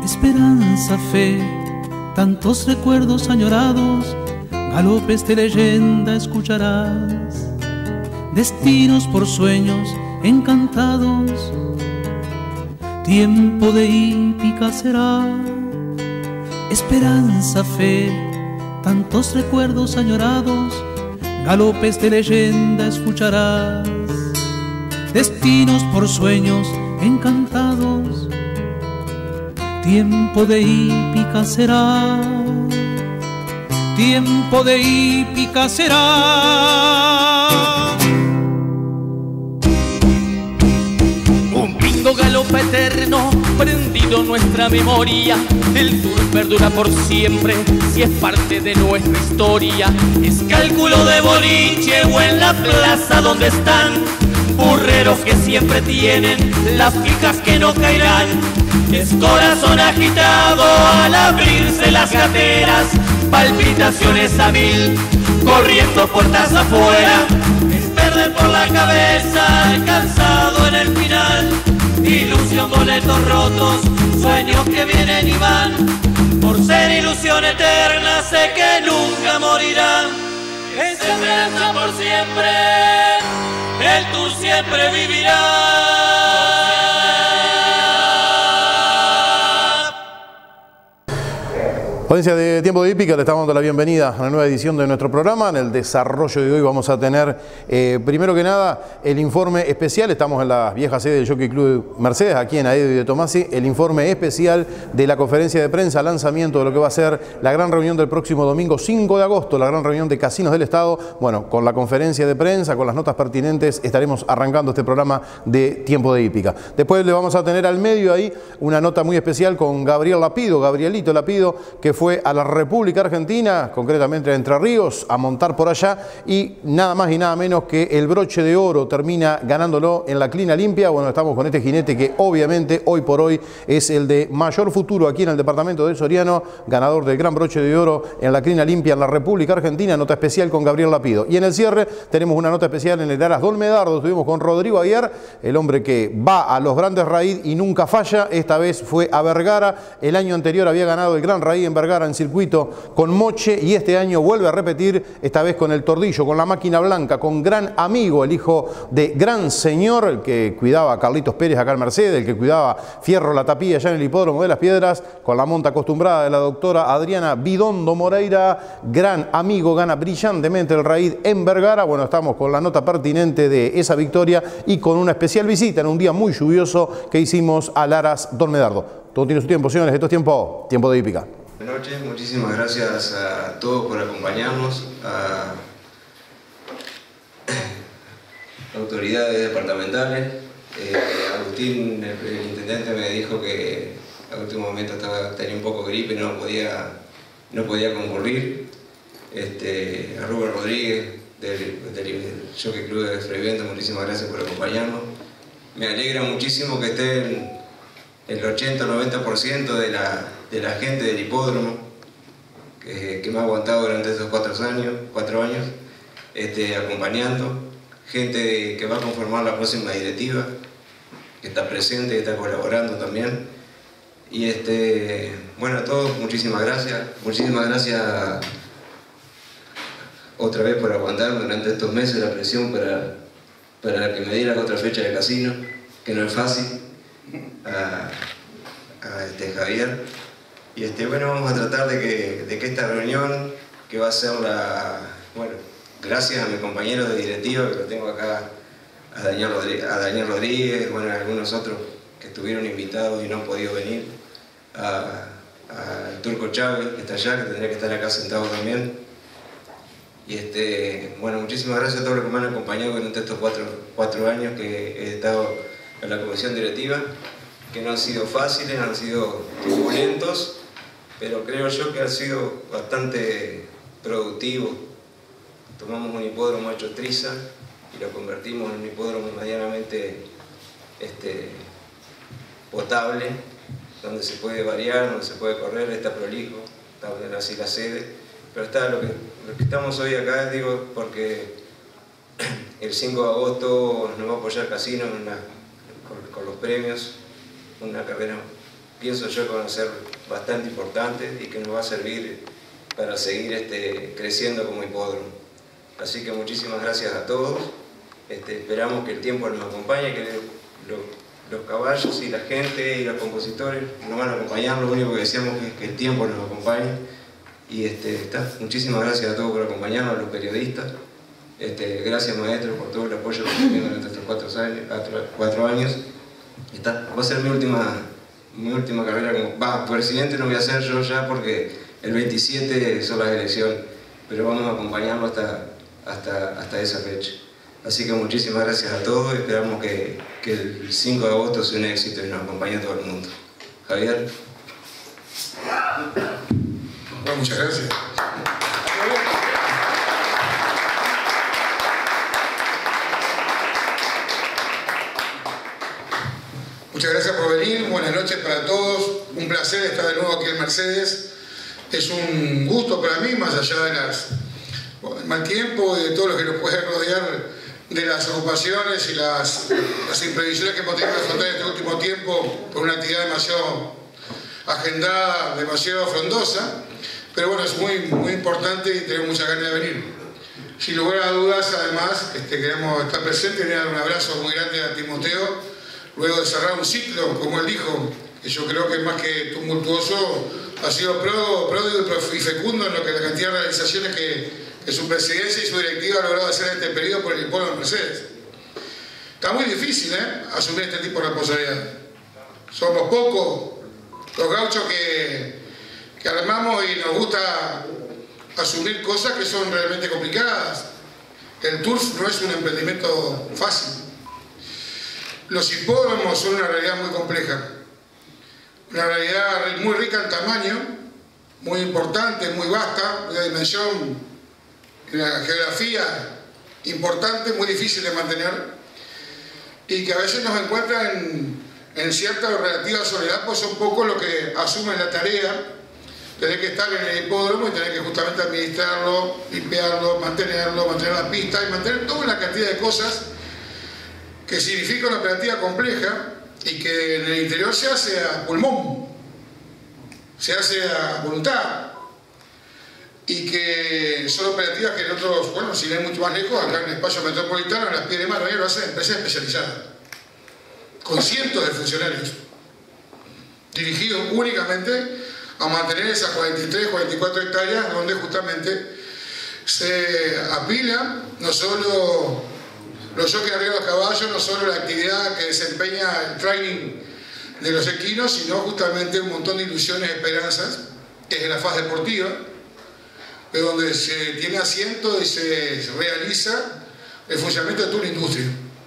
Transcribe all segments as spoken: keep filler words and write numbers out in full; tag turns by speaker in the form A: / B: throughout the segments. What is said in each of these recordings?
A: Esperanza, fe, tantos recuerdos añorados, galopes de leyenda escucharás, destinos por sueños encantados, tiempo de hípica será. Esperanza, fe, tantos recuerdos añorados, galopes de leyenda escucharás, destinos por sueños encantados, tiempo de hípica será, tiempo de hípica será.
B: Un pingo galope eterno prendido en nuestra memoria, el tour perdura por siempre si es parte de nuestra historia. Es cálculo de boliche o en la plaza donde están burreros que siempre tienen las fijas que no caerán. Es corazón agitado al abrirse las gateras, palpitaciones a mil, corriendo puertas afuera. Es perder por la cabeza, alcanzado en el final, ilusión, boletos rotos, sueños que vienen y van. Por ser ilusión eterna sé que nunca morirán. Es esperanza por siempre, el tour siempre vivirá.
C: Audiencia de Tiempo de Hípica, le estamos dando la bienvenida a la nueva edición de nuestro programa. En el desarrollo de hoy vamos a tener, eh, primero que nada, el informe especial. Estamos en la vieja sede del Jockey Club Mercedes, aquí en Aedo y de Tomasi. El informe especial de la conferencia de prensa, lanzamiento de lo que va a ser la gran reunión del próximo domingo cinco de agosto, la gran reunión de Casinos del Estado. Bueno, con la conferencia de prensa, con las notas pertinentes, estaremos arrancando este programa de Tiempo de Hípica. Después le vamos a tener al medio ahí una nota muy especial con Gabriel Lapido, Gabrielito Lapido, que fue fue a la República Argentina, concretamente a Entre Ríos, a montar por allá, y nada más y nada menos que el broche de oro termina ganándolo en la Clina Limpia. Bueno, estamos con este jinete que obviamente hoy por hoy es el de mayor futuro aquí en el departamento de Soriano, ganador del gran broche de oro en la Clina Limpia en la República Argentina. Nota especial con Gabriel Lapido. Y en el cierre tenemos una nota especial en el Aras Don Medardo. Estuvimos con Rodrigo Aguiar, el hombre que va a los grandes raíz y nunca falla. Esta vez fue a Vergara. El año anterior había ganado el gran raíz en Vergara en circuito con Moche, y este año vuelve a repetir, esta vez con el Tordillo, con la máquina blanca, con Gran Amigo, el hijo de Gran Señor, el que cuidaba a Carlitos Pérez acá en Mercedes, el que cuidaba Fierro La Tapilla allá en el hipódromo de Las Piedras, con la monta acostumbrada de la doctora Adriana Bidondo Moreira. Gran Amigo gana brillantemente el raíz en Vergara. Bueno, estamos con la nota pertinente de esa victoria y con una especial visita en un día muy lluvioso que hicimos al Aras Don Medardo. Todo tiene su tiempo, señores. Esto es tiempo, tiempo de hípica.
D: Buenas noches, muchísimas gracias a todos por acompañarnos, a autoridades departamentales. Eh, Agustín, el, el intendente, me dijo que a último momento estaba, tenía un poco de gripe y no podía, no podía concurrir. Este, a Rubén Rodríguez del, del Jockey Club de Freivento, muchísimas gracias por acompañarnos. Me alegra muchísimo que estén el ochenta o noventa por ciento de la, de la gente del hipódromo que, que me ha aguantado durante estos cuatro años, cuatro años este, acompañando, gente que va a conformar la próxima directiva, que está presente, que está colaborando también. Y este, bueno, a todos, muchísimas gracias, muchísimas gracias otra vez por aguantarme durante estos meses la presión para, para que me dieran otra fecha de casino, que no es fácil. A, a este Javier, y este, bueno, vamos a tratar de que, de que esta reunión, que va a ser la, bueno, gracias a mi compañero de directiva, que lo tengo acá, a Daniel Rodríguez, a Daniel Rodríguez, bueno, a algunos otros que estuvieron invitados y no han podido venir, al Turco Chávez, que está allá, que tendría que estar acá sentado también. Y este, bueno, muchísimas gracias a todos los que me han acompañado durante estos cuatro, cuatro años que he estado en la comisión directiva, que no han sido fáciles, han sido turbulentos, pero creo yo que han sido bastante productivos. Tomamos un hipódromo hecho triza y lo convertimos en un hipódromo medianamente este, potable, donde se puede variar, donde se puede correr, está prolijo, está así la sede, pero está lo que, lo que estamos hoy acá, digo, porque el cinco de agosto nos va a apoyar Casino en una, con, con los premios, una carrera pienso yo que van a ser bastante importantes y que nos va a servir para seguir este, creciendo como hipódromo. Así que muchísimas gracias a todos. Este, esperamos que el tiempo nos acompañe, que lo, los caballos y la gente y los compositores nos van a acompañar. Lo único que deseamos es que el tiempo nos acompañe. Y este, está. Muchísimas gracias a todos por acompañarnos, a los periodistas. Este, gracias, maestro, por todo el apoyo que me tenido durante estos cuatro años. Cuatro años. Está. Va a ser mi última, mi última carrera como va, presidente. No voy a ser yo ya porque el veintisiete son las elecciones, pero vamos a acompañarlo hasta, hasta, hasta esa fecha. Así que muchísimas gracias a todos. Esperamos que, que el cinco de agosto sea un éxito y nos acompañe todo el mundo. Javier.
E: Bueno, muchas gracias. Muchas gracias por venir, buenas noches para todos, un placer estar de nuevo aquí en Mercedes. Es un gusto para mí, más allá de las, bueno, del mal tiempo y de todo lo que nos puede rodear, de las ocupaciones y las, las imprevisiones que hemos tenido que afrontar en este último tiempo por una actividad demasiado agendada, demasiado frondosa. Pero bueno, es muy, muy importante y tenemos muchas ganas de venir. Sin lugar a dudas, además, este, queremos estar presentes y dar un abrazo muy grande a Timoteo, luego de cerrar un ciclo, como él dijo, que yo creo que más que tumultuoso, ha sido pródigo y fecundo en lo que la cantidad de realizaciones que, que su presidencia y su directiva ha logrado hacer en este periodo por el pueblo de Mercedes. Está muy difícil, ¿eh?, asumir este tipo de responsabilidad. Somos pocos los gauchos que... que armamos y nos gusta asumir cosas que son realmente complicadas. El turf no es un emprendimiento fácil. Los hipódromos son una realidad muy compleja, una realidad muy rica en tamaño, muy importante, muy vasta, una dimensión, una geografía importante, muy difícil de mantener y que a veces nos encuentra en, en cierta o relativa soledad, pues son pocos los que asumen la tarea. Tener que estar en el hipódromo y tener que justamente administrarlo, limpiarlo, mantenerlo, mantener la pista y mantener toda una cantidad de cosas que significa una operativa compleja y que en el interior se hace a pulmón, se hace a voluntad y que son operativas que en otros, bueno, si no hay mucho más lejos, acá en el espacio metropolitano, en las pies de mano, lo hacen empresas especializadas, con cientos de funcionarios, dirigidos únicamente a mantener esas cuarenta y tres, cuarenta y cuatro hectáreas donde justamente se apila no solo los jockeys arriba de los caballos, no solo la actividad que desempeña el training de los equinos, sino justamente un montón de ilusiones, esperanzas, que es en la faz deportiva, de donde se tiene asiento y se realiza el funcionamiento de toda una industria.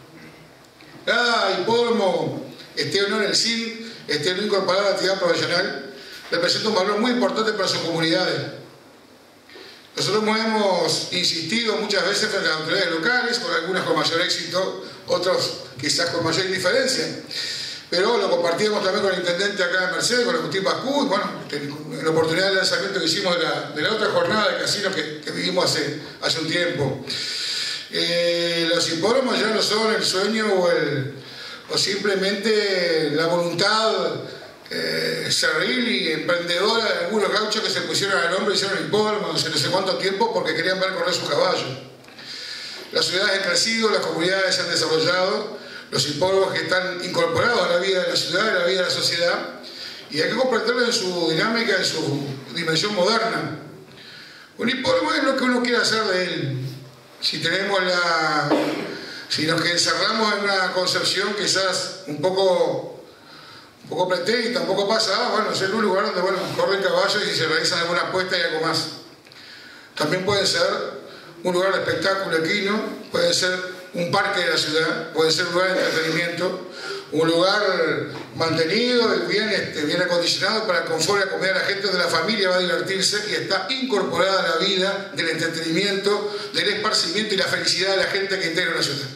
E: Cada hipódromo, esté o no en el C I N, esté o no incorporado a la actividad profesional, representa un valor muy importante para sus comunidades. Nosotros hemos insistido muchas veces frente a las autoridades locales, con algunas con mayor éxito, otros quizás con mayor indiferencia, pero lo compartíamos también con el intendente acá de Mercedes, con Agustín Bascú, y bueno, en la oportunidad del lanzamiento que hicimos de la, de la otra jornada de casino que, que vivimos hace, hace un tiempo. Eh, los hipódromos ya no son el sueño o, el, o simplemente la voluntad Eh, cerril y emprendedora de algunos gauchos que se pusieron al hombro y hicieron hipódromos hace no sé cuánto tiempo porque querían ver correr sus caballos. Las ciudades han crecido, las comunidades se han desarrollado, los hipódromos que están incorporados a la vida de la ciudad, a la vida de la sociedad, y hay que comprenderlo en su dinámica, en su dimensión moderna. Un hipódromo es lo que uno quiere hacer de él. Si tenemos la... si nos encerramos en una concepción quizás un poco un poco pretérita, y tampoco pasa, ah, bueno, es un lugar donde, bueno, corren caballos y se realizan alguna apuesta y algo más. También puede ser un lugar de espectáculo equino, puede ser un parque de la ciudad, puede ser un lugar de entretenimiento, un lugar mantenido, bien, este, bien acondicionado para el confort y la comida de la gente, donde la familia va a divertirse y está incorporada a la vida del entretenimiento, del esparcimiento y la felicidad de la gente que integra la ciudad.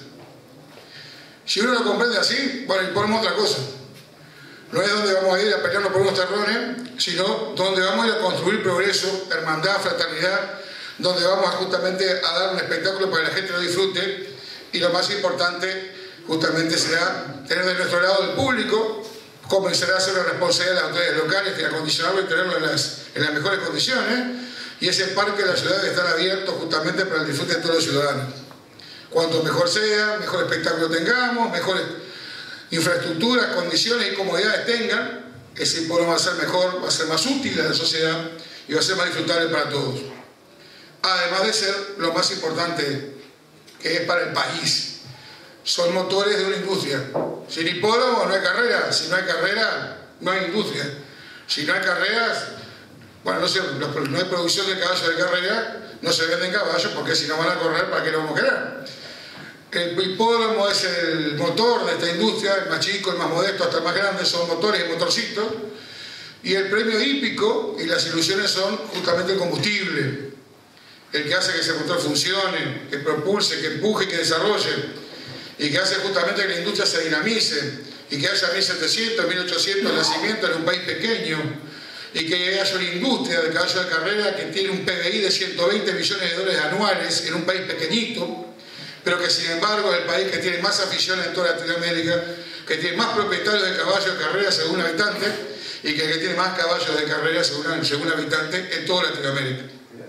E: Si uno lo comprende así, bueno, y ponemos otra cosa. No es donde vamos a ir a pelearnos por unos terrones, sino donde vamos a ir a construir progreso, hermandad, fraternidad, donde vamos a justamente a dar un espectáculo para que la gente lo disfrute y lo más importante justamente será tener de nuestro lado el público, comenzará a ser la responsabilidad de las autoridades locales de acondicionarlo y tenerlo en las, en las mejores condiciones, y ese parque de la ciudad debe estar abierto justamente para el disfrute de todos los ciudadanos. Cuanto mejor sea, mejor espectáculo tengamos, mejores infraestructuras, condiciones y comodidades tengan, ese pueblo va a ser mejor, va a ser más útil a la sociedad y va a ser más disfrutable para todos. Además de ser lo más importante que es para el país, son motores de una industria. Sin hipódromo no hay carrera, si no hay carrera no hay industria. Si no hay carreras, bueno, no, sé, no hay producción de caballos de carrera, no se venden caballos porque si no van a correr, ¿para qué lo vamos a querer? El hipódromo es el motor de esta industria, el más chico, el más modesto, hasta el más grande, son motores y motorcitos. Y el premio hípico y las ilusiones son justamente el combustible, el que hace que ese motor funcione, que propulse, que empuje, que desarrolle, y que hace justamente que la industria se dinamice, y que haya mil setecientos, mil ochocientos nacimientos en un país pequeño, y que haya una industria de caballos de carrera que tiene un P B I de ciento veinte millones de dólares anuales en un país pequeñito, pero que sin embargo es el país que tiene más aficiones en toda Latinoamérica, que tiene más propietarios de caballos de carrera según habitante, y que, que tiene más caballos de carrera según, según habitante en toda Latinoamérica.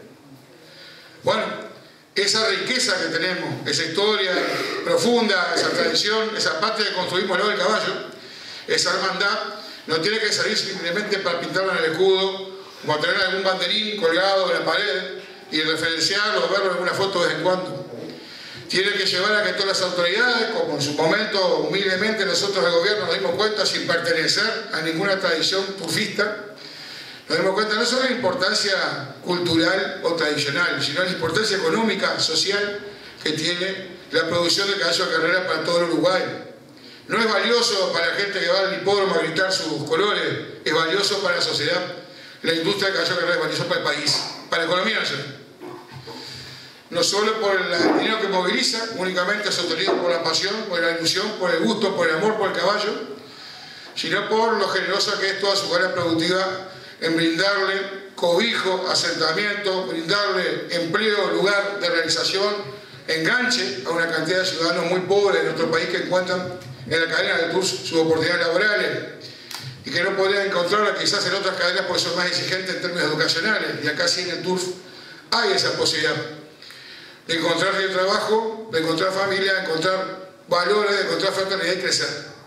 E: Bueno, esa riqueza que tenemos, esa historia profunda, esa tradición, esa patria que construimos luego del caballo, esa hermandad, no tiene que salir simplemente para pintarlo en el escudo, o tener algún banderín colgado en la pared y referenciarlo o verlo en alguna foto de vez en cuando. Tiene que llevar a que todas las autoridades, como en su momento humildemente nosotros del gobierno nos dimos cuenta sin pertenecer a ninguna tradición turfista, nos dimos cuenta no solo de la importancia cultural o tradicional, sino de la importancia económica, social que tiene la producción de caballos de carrera para todo el Uruguay. No es valioso para la gente que va al hipódromo a gritar sus colores, es valioso para la sociedad. La industria de caballos de carrera es valiosa para el país, para la economía nacional. No solo por el dinero que moviliza, únicamente sostenido por la pasión, por la ilusión, por el gusto, por el amor por el caballo, sino por lo generosa que es toda su carrera productiva en brindarle cobijo, asentamiento, brindarle empleo, lugar de realización, enganche a una cantidad de ciudadanos muy pobres de nuestro país que encuentran en la cadena de tours sus oportunidades laborales y que no podrían encontrarla quizás en otras cadenas porque son más exigentes en términos educacionales, y acá sí en el turf hay esa posibilidad de encontrar el trabajo, de encontrar familia, de encontrar valores, de encontrar fraternidad y crecer.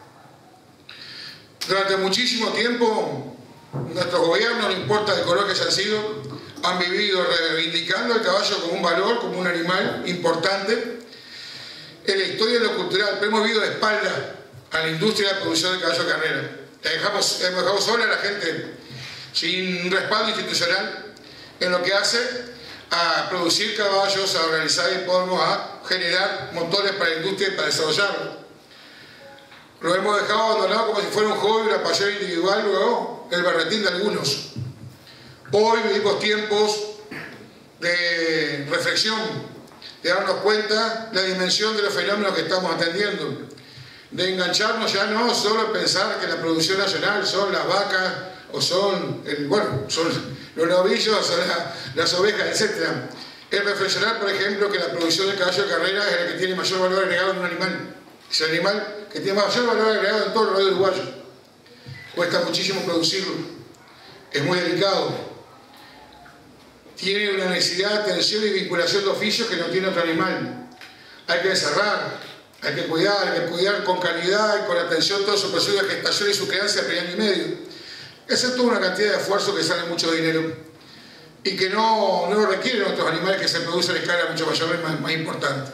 E: Durante muchísimo tiempo, nuestros gobiernos, no importa el color que hayan sido, han vivido reivindicando el caballo como un valor, como un animal importante en la historia de lo cultural, pero hemos vivido de espalda a la industria de la producción de caballo de carrera. Dejamos, hemos dejado sola a la gente sin respaldo institucional en lo que hace a producir caballos, a organizar hipódromos, a generar motores para la industria y para desarrollarlo. Lo hemos dejado abandonado como si fuera un hobby, una pasión individual, luego el berretín de algunos. Hoy vivimos tiempos de reflexión, de darnos cuenta de la dimensión de los fenómenos que estamos atendiendo, de engancharnos ya no solo en pensar que la producción nacional son las vacas o son, el, bueno, son los novillos, son la, las ovejas, etcétera. Es reflexionar, por ejemplo, que la producción de caballo de carrera es la que tiene mayor valor agregado en un animal. Es el animal que tiene mayor valor agregado en todo el radio uruguayo. Cuesta muchísimo producirlo, es muy delicado. Tiene una necesidad de atención y vinculación de oficios que no tiene otro animal. Hay que encerrar, hay que cuidar, hay que cuidar con calidad y con atención todo su proceso de gestación y su crianza de año y medio. Esa es toda una cantidad de esfuerzo que sale mucho dinero y que no, no requieren otros animales que se producen en escala mucho mayor y más, más importante.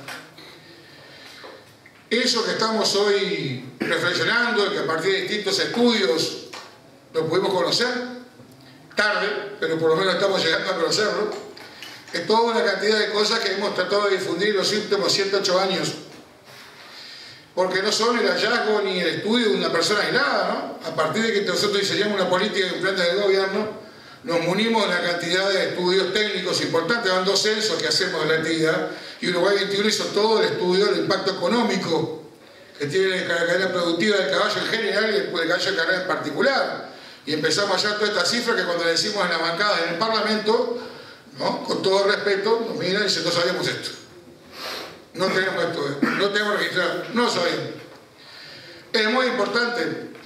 E: Eso que estamos hoy reflexionando y que a partir de distintos estudios lo pudimos conocer, tarde, pero por lo menos estamos llegando a conocerlo, es toda una cantidad de cosas que hemos tratado de difundir en los últimos ciento ocho años. Porque no son el hallazgo ni el estudio de una persona aislada, ¿no? A partir de que nosotros diseñamos una política y un plan de gobierno, nos munimos de una cantidad de estudios técnicos importantes, van dos censos que hacemos de la actividad, y Uruguay veintiuno hizo todo el estudio del impacto económico que tiene la cadena productiva del caballo en general y el caballo de carrera en particular. Y empezamos a hallar todas estas cifras que cuando le decimos en la bancada en el Parlamento, ¿no? Con todo respeto, nos miran y dicen, no sabíamos esto. No tenemos esto, no tenemos registrado, no sabíamos. Es muy importante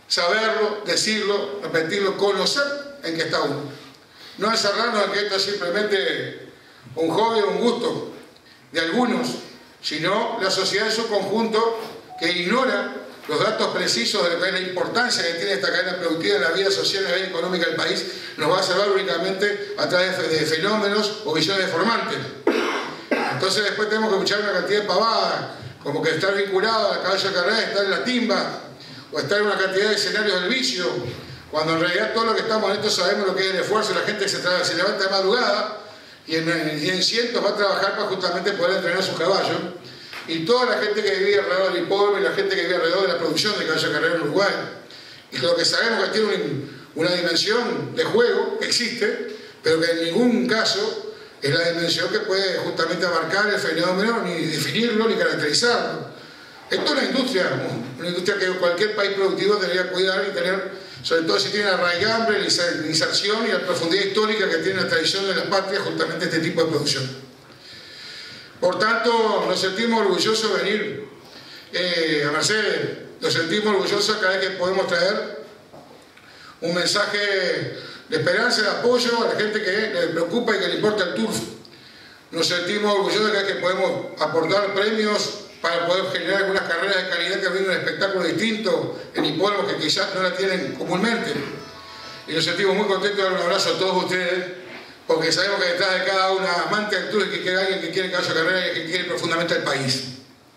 E: saberlo, decirlo, repetirlo, conocer en qué está uno. No encerrarnos en que esto es simplemente un hobby o un gusto de algunos, sino la sociedad en su conjunto que ignora los datos precisos de lo que es la importancia que tiene esta cadena productiva en la vida social y en la vida económica del país, nos va a salvar únicamente a través de fenómenos o visiones deformantes. Entonces después tenemos que escuchar una cantidad de pavadas, como que estar vinculado a la caballo de carrera, estar en la timba, o estar en una cantidad de escenarios del vicio, cuando en realidad todo lo que estamos en esto sabemos lo que es el esfuerzo de la gente que se, se levanta de madrugada y en, y en cientos va a trabajar para justamente poder entrenar sus caballos. Y toda la gente que vivía alrededor del hipódromo y la gente que vivía alrededor de la producción de caballo de carrera en Uruguay. Y lo que sabemos que tiene un, una dimensión de juego que existe, pero que en ningún caso es la dimensión que puede justamente abarcar el fenómeno, ni definirlo, ni caracterizarlo. Esto es una industria, una industria que cualquier país productivo debería cuidar y tener, sobre todo si tiene la raigambre, la inserción y la profundidad histórica que tiene la tradición de la patria, justamente este tipo de producción. Por tanto, nos sentimos orgullosos de venir eh, a Mercedes, nos sentimos orgullosos cada vez que podemos traer un mensaje de esperanza, de apoyo a la gente que le preocupa y que le importa el turf. Nos sentimos orgullosos cada vez que podemos aportar premios para poder generar algunas carreras de calidad que brindan un espectáculo distinto en hipódromos que quizás no la tienen comúnmente. Y nos sentimos muy contentos de dar un abrazo a todos ustedes, porque sabemos que detrás de cada una amante del turf que quiere alguien que quiere caballo de carrera y que quiere profundamente el país.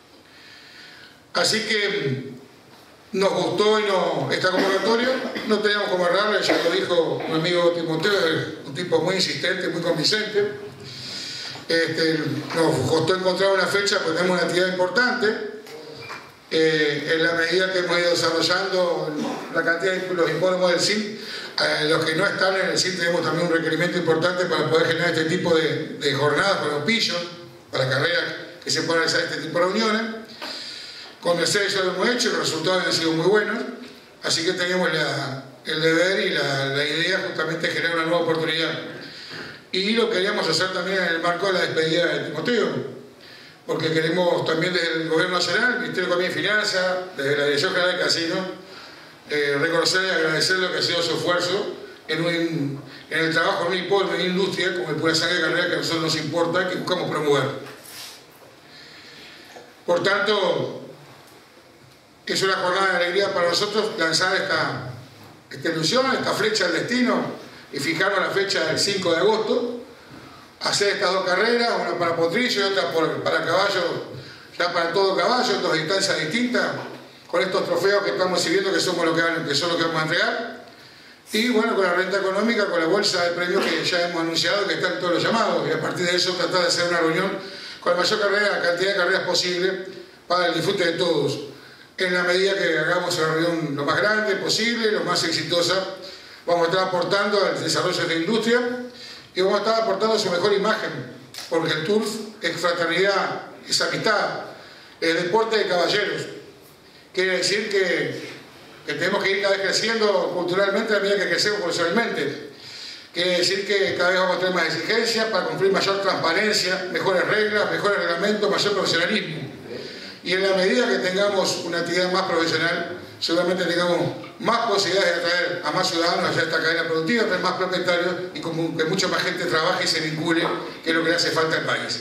E: Así que nos gustó y no, esta convocatoria, no teníamos como errarle, ya lo dijo mi amigo Timoteo, un tipo muy insistente, muy convincente. Este, nos costó encontrar una fecha, porque tenemos una actividad importante. Eh, en la medida que hemos ido desarrollando la cantidad de los hipódromos del C I M, eh, los que no están en el C I M tenemos también un requerimiento importante para poder generar este tipo de, de jornadas con los pillos, para carreras que se puedan realizar este tipo de reuniones. Con Mercedes ya lo hemos hecho, los resultados han sido muy buenos, así que tenemos la, el deber y la, la idea justamente de generar una nueva oportunidad. Y lo queríamos hacer también en el marco de la despedida de Timoteo, porque queremos también desde el Gobierno Nacional, el Ministerio de Economía y Finanzas, desde la Dirección General del Casino, eh, reconocer y agradecer lo que ha sido su esfuerzo en, un, en el trabajo en un hipódromo, en una industria como el Pura Sangre de Carrera que a nosotros nos importa y que buscamos promover. Por tanto, es una jornada de alegría para nosotros lanzar esta, esta ilusión, esta flecha al destino y fijarnos la fecha del cinco de agosto, hacer estas dos carreras, una para potrillo y otra por, para caballo, ya para todo caballo, en dos distancias distintas, con estos trofeos que estamos exhibiendo que, somos lo que, que son los que vamos a entregar, y bueno, con la renta económica, con la bolsa de premios que ya hemos anunciado, que están todos los llamados, y a partir de eso tratar de hacer una reunión con la mayor carrera, la cantidad de carreras posible para el disfrute de todos, en la medida que hagamos la reunión lo más grande posible, lo más exitosa. Vamos a estar aportando al desarrollo de la industria y vamos a estar aportando su mejor imagen, porque el turf es fraternidad, es amistad, es deporte de caballeros. Quiere decir que, que tenemos que ir cada vez creciendo culturalmente a medida que crecemos profesionalmente. Quiere decir que cada vez vamos a tener más exigencias para cumplir mayor transparencia, mejores reglas, mejores reglamentos, mayor profesionalismo. Y en la medida que tengamos una actividad más profesional, seguramente tengamos más posibilidades de atraer a más ciudadanos hacia esta cadena productiva, traer más propietarios y como que mucha más gente trabaje y se vincule, que es lo que le hace falta al país.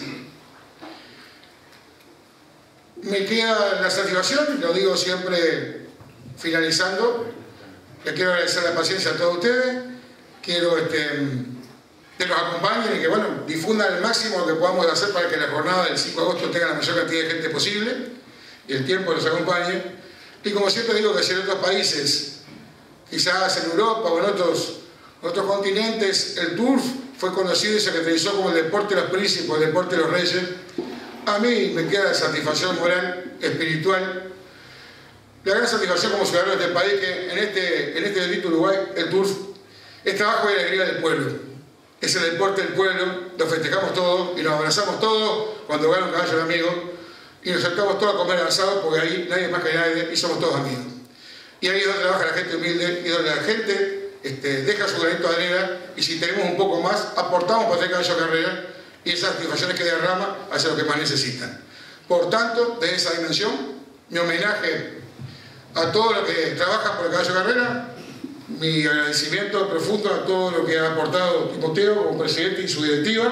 E: Me queda la satisfacción, lo digo siempre finalizando, les quiero agradecer la paciencia a todos ustedes, quiero este, que nos acompañen y que bueno, difundan al máximo lo que podamos hacer para que la jornada del cinco de agosto tenga la mayor cantidad de gente posible y el tiempo nos acompañe. Y como siempre digo que si en otros países, quizás en Europa o en otros, otros continentes, el turf fue conocido y se caracterizó como el deporte de los príncipes, el deporte de los reyes, a mí me queda la satisfacción moral, espiritual, la gran satisfacción como ciudadano de este país que en este, en este bendito Uruguay, el turf es trabajo y alegría del pueblo. Es el deporte del pueblo, lo festejamos todos y nos abrazamos todos cuando gana un caballo de amigos y nos sentamos todos a comer asado porque ahí nadie más que nadie y somos todos amigos. Y ahí es donde trabaja la gente humilde y donde la gente este, deja su granito de arena y si tenemos un poco más, aportamos para tener caballo de carrera y esas satisfacciones que derrama hacia lo que más necesitan. Por tanto, de esa dimensión, mi homenaje a todos los que trabajan por el caballo de carrera, mi agradecimiento profundo a todo lo que ha aportado Timoteo como presidente y su directiva.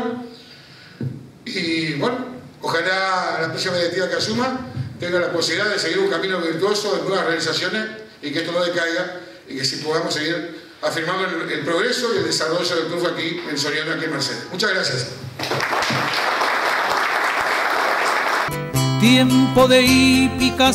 E: Y bueno, ojalá la próxima directiva que asuma tenga la posibilidad de seguir un camino virtuoso de nuevas realizaciones y que esto no decaiga y que si podamos seguir afirmando el, el progreso y el desarrollo del club aquí en Soriano, aquí en Mercedes. Muchas gracias.
A: Tiempo de hípica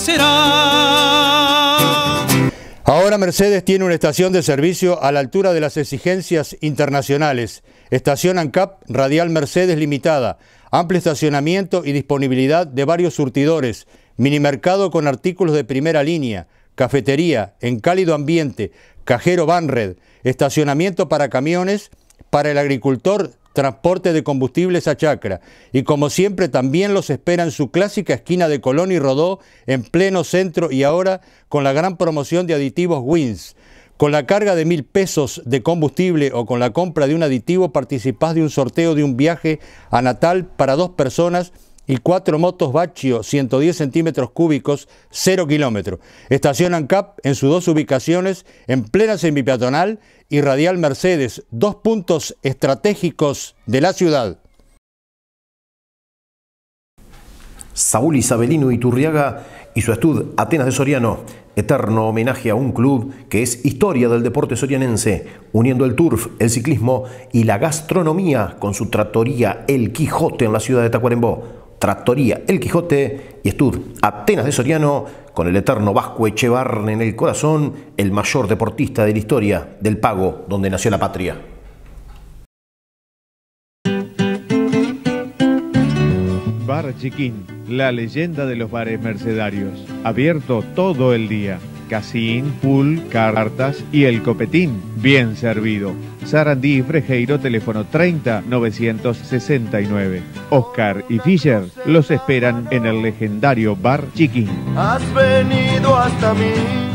A: será.
F: Ahora Mercedes tiene una estación de servicio a la altura de las exigencias internacionales. Estación ANCAP Radial Mercedes Limitada. Amplio estacionamiento y disponibilidad de varios surtidores. Minimercado con artículos de primera línea. Cafetería en cálido ambiente. Cajero Banred. Estacionamiento para camiones. Para el agricultor, transporte de combustibles a chacra. Y como siempre también los espera en su clásica esquina de Colón y Rodó, en pleno centro, y ahora con la gran promoción de aditivos Wins. Con la carga de mil pesos de combustible o con la compra de un aditivo participás de un sorteo de un viaje a Natal para dos personas y cuatro motos Baccio ciento diez centímetros cúbicos, cero kilómetros. Estación ANCAP en sus dos ubicaciones, en plena semipeatonal y Radial Mercedes, dos puntos estratégicos de la ciudad.
C: Saúl Isabelino Iturriaga y su estud Atenas de Soriano, eterno homenaje a un club que es historia del deporte sorianense, uniendo el turf, el ciclismo y la gastronomía con su trattoria El Quijote en la ciudad de Tacuarembó. Trattoria El Quijote y estud Atenas de Soriano, con el eterno Vasco Echevarne en el corazón, el mayor deportista de la historia del Pago, donde nació la patria.
G: Bar Chiquín, la leyenda de los bares mercedarios. Abierto todo el día. Casín, pool, cartas y el copetín. Bien servido. Sarandí y Frejeiro, teléfono treinta novecientos sesenta y nueve. Oscar y Fischer los esperan en el legendario Bar Chiquín.
H: Has venido hasta mí.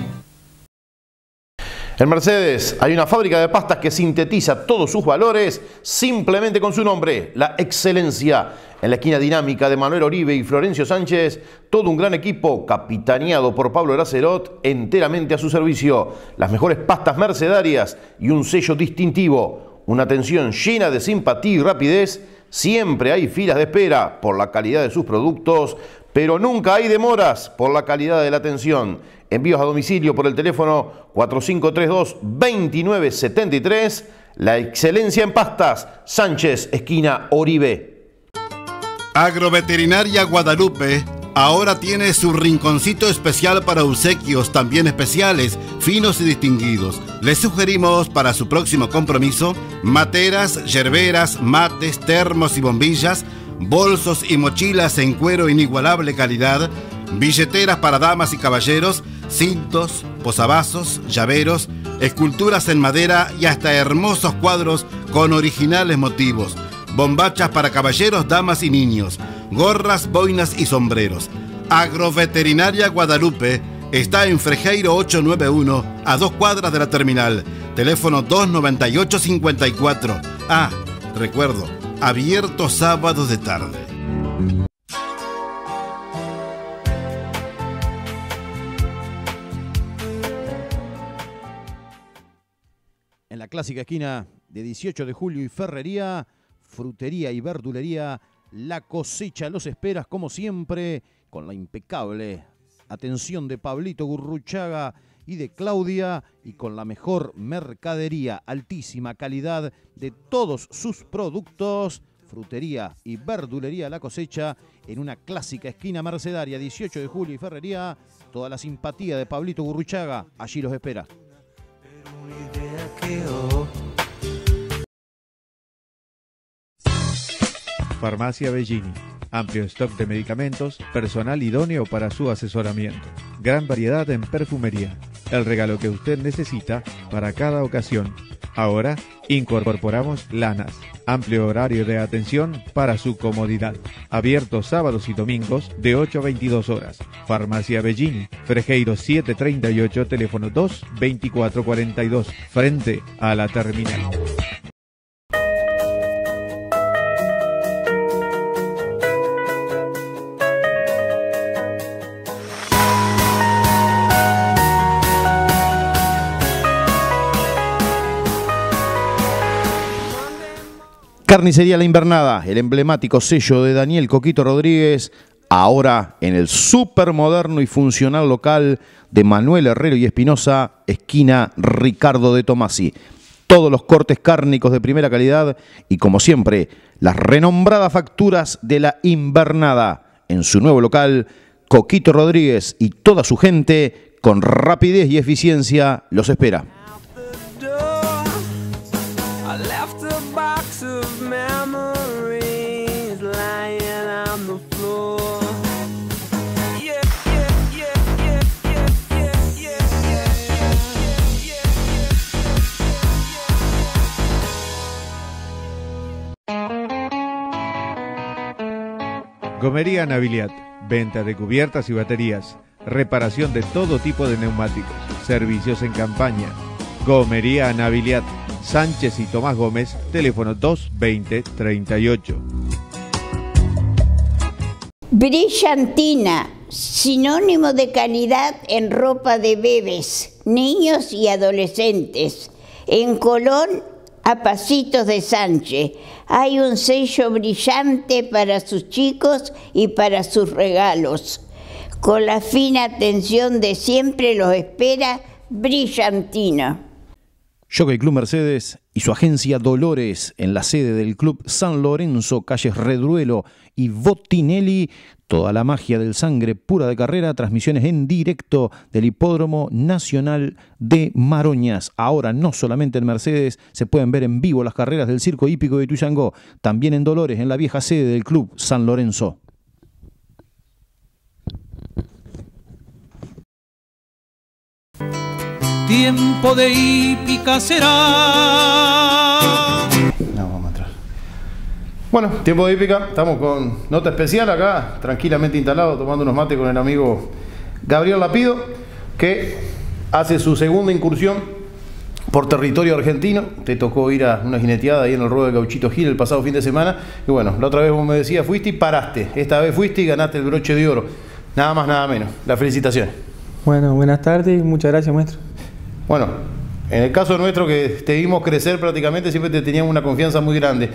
C: En Mercedes hay una fábrica de pastas que sintetiza todos sus valores simplemente con su nombre, la excelencia. En la esquina dinámica de Manuel Oribe y Florencio Sánchez, todo un gran equipo capitaneado por Pablo Eracerot, enteramente a su servicio. Las mejores pastas mercedarias y un sello distintivo. Una atención llena de simpatía y rapidez. Siempre hay filas de espera por la calidad de sus productos, pero nunca hay demoras por la calidad de la atención. Envíos a domicilio por el teléfono cuatro cinco tres dos, dos nueve siete tres. La excelencia en pastas, Sánchez, esquina Oribe.
I: Agroveterinaria Guadalupe ahora tiene su rinconcito especial para obsequios también especiales, finos y distinguidos. Les sugerimos para su próximo compromiso materas, yerberas, mates, termos y bombillas, bolsos y mochilas en cuero inigualable calidad, billeteras para damas y caballeros, cintos, posavasos, llaveros, esculturas en madera y hasta hermosos cuadros con originales motivos. Bombachas para caballeros, damas y niños, gorras, boinas y sombreros. Agroveterinaria Guadalupe está en Frejeiro ochocientos noventa y uno, a dos cuadras de la terminal. Teléfono dos noventa y ocho cincuenta y cuatro. Ah, recuerdo, abierto sábados de tarde.
F: En la clásica esquina de dieciocho de julio y Ferrería, frutería y verdulería, La Cosecha los esperas como siempre, con la impecable atención de Pablito Gurruchaga y de Claudia, y con la mejor mercadería, altísima calidad de todos sus productos. Frutería y verdulería La Cosecha, en una clásica esquina mercedaria, dieciocho de julio y Ferrería. Toda la simpatía de Pablito Gurruchaga allí los espera.
G: Farmacia Bellini. Amplio stock de medicamentos, personal idóneo para su asesoramiento. Gran variedad en perfumería. El regalo que usted necesita para cada ocasión. Ahora incorporamos lanas. Amplio horario de atención para su comodidad. Abierto sábados y domingos de ocho a veintidós horas. Farmacia Bellini. Frejeiro setecientos treinta y ocho, teléfono dos veinticuatro cuarenta y dos. Frente a la terminal.
C: Carnicería La Invernada, el emblemático sello de Daniel Coquito Rodríguez, ahora en el súper moderno y funcional local de Manuel Herrero y Espinosa, esquina Ricardo de Tomasi. Todos los cortes cárnicos de primera calidad y, como siempre, las renombradas facturas de La Invernada. En su nuevo local, Coquito Rodríguez y toda su gente, con rapidez y eficiencia, los espera.
G: Gomería Naviliat, venta de cubiertas y baterías, reparación de todo tipo de neumáticos, servicios en campaña. Gomería Naviliat, Sánchez y Tomás Gómez, teléfono dos veinte treinta y ocho.
J: Brillantina, sinónimo de calidad en ropa de bebés, niños y adolescentes. En Colón, a pasitos de Sánchez, hay un sello brillante para sus chicos y para sus regalos. Con la fina atención de siempre los espera Brillantina.
C: Jockey Club Mercedes y su agencia Dolores en la sede del Club San Lorenzo, calles Redruelo y Bottinelli. Toda la magia del sangre pura de carrera, transmisiones en directo del Hipódromo Nacional de Maroñas. Ahora no solamente en Mercedes se pueden ver en vivo las carreras del Circo Hípico de Ituzaingó, también en Dolores, en la vieja sede del Club San Lorenzo.
A: Tiempo de hípica será.
C: No, vamos atrás. Bueno, tiempo de hípica, estamos con nota especial acá, tranquilamente instalado, tomando unos mates con el amigo Gabriel Lapido, que hace su segunda incursión por territorio argentino. Te tocó ir a una jineteada ahí en el ruedo de Gauchito Gil el pasado fin de semana. Y bueno, la otra vez vos me decías, fuiste y paraste. Esta vez fuiste y ganaste el broche de oro. Nada más, nada menos. Las felicitaciones.
K: Bueno, buenas tardes y muchas gracias, maestro.
C: Bueno, en el caso nuestro, que te vimos crecer prácticamente, siempre te teníamos una confianza muy grande.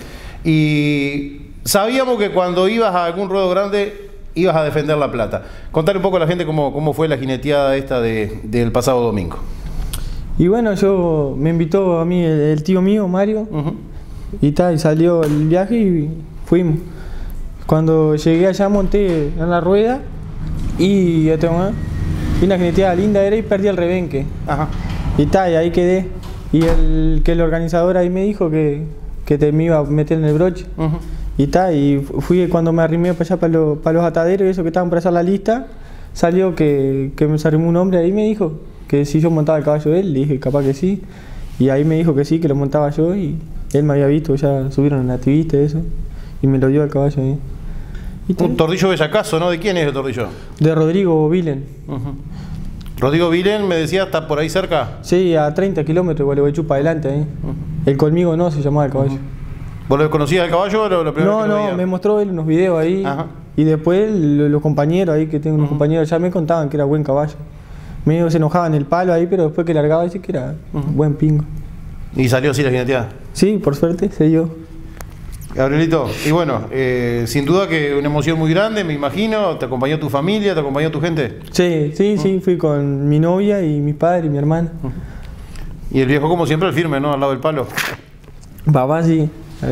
C: Y sabíamos que cuando ibas a algún ruedo grande, ibas a defender la plata. Contale un poco a la gente cómo, cómo fue la jineteada esta de, del pasado domingo.
K: Y bueno, yo me invitó a mí el, el tío mío, Mario, uh-huh. y tal, y salió el viaje y fuimos. Cuando llegué allá monté en la rueda y ya tengo, y una jineteada linda era y perdí el rebenque. Ajá. Y tal, y ahí quedé. Y el que el organizador ahí me dijo que, que te me iba a meter en el broche. Uh-huh. Y tal, y fui cuando me arrimé para allá para, lo, para los ataderos y eso que estaban para hacer la lista, salió que, que me arrimó un hombre ahí y me dijo que si yo montaba el caballo de él, le dije capaz que sí. Y ahí me dijo que sí, que lo montaba yo y él me había visto, ya subieron en la activista y eso. Y me lo dio al caballo ahí.
C: Un tordillo bellacazo, ¿no? ¿De quién es el tordillo?
K: De Rodrigo Vilen.
C: Uh-huh. Rodrigo Vilen, me decía, ¿está por ahí cerca?
K: Sí, a treinta kilómetros, Gualeguaychú para adelante ahí. Uh-huh. El Conmigo no se llamaba el caballo. Uh-huh.
C: ¿Vos lo conocías el caballo o lo, lo primero
K: no,
C: que lo
K: No, no, me mostró él unos videos ahí. Ajá. Y después los, los compañeros ahí, que tengo unos uh-huh. compañeros, ya me contaban que era buen caballo. Medio se enojaban el palo ahí, pero después que largaba dice que era uh-huh. buen pingo.
C: ¿Y salió así la jineteada?
K: Sí, por suerte, se dio.
C: Gabrielito, y bueno, eh, sin duda que una emoción muy grande, me imagino. ¿Te acompañó tu familia, te acompañó tu gente?
K: Sí, sí, uh-huh. sí, fui con mi novia y mi padre y mi hermana.
C: Uh-huh. Y el viejo como siempre, el firme, ¿no? Al lado del palo.
K: Papá, sí.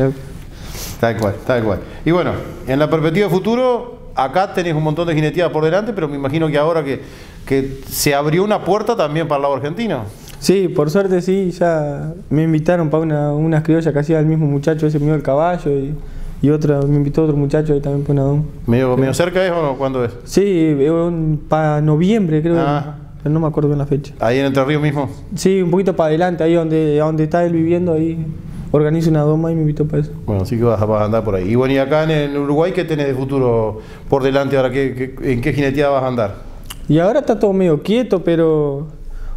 C: Tal cual, tal cual. Y bueno, en la perspectiva de futuro, acá tenés un montón de jineteadas por delante, pero me imagino que ahora que, que se abrió una puerta también para el lado argentino.
K: Sí, por suerte sí, ya me invitaron para una, unas criollas que hacía el mismo muchacho, ese mío el caballo, y, y otra, me invitó otro muchacho ahí también para una doma.
C: ¿Medio, medio cerca es o no? ¿Cuándo es?
K: Sí, para noviembre creo, ah. pero no me acuerdo bien la fecha.
C: ¿Ahí en Entre Ríos mismo?
K: Sí, un poquito para adelante, ahí donde, donde está él viviendo, ahí organizo una doma y me invitó para eso.
C: Bueno, sí que vas, vas a andar por ahí. Y bueno, y acá en el Uruguay, ¿qué tenés de futuro por delante ahora? ¿Qué, qué, ¿En qué jineteada vas a andar?
K: Y ahora está todo medio quieto, pero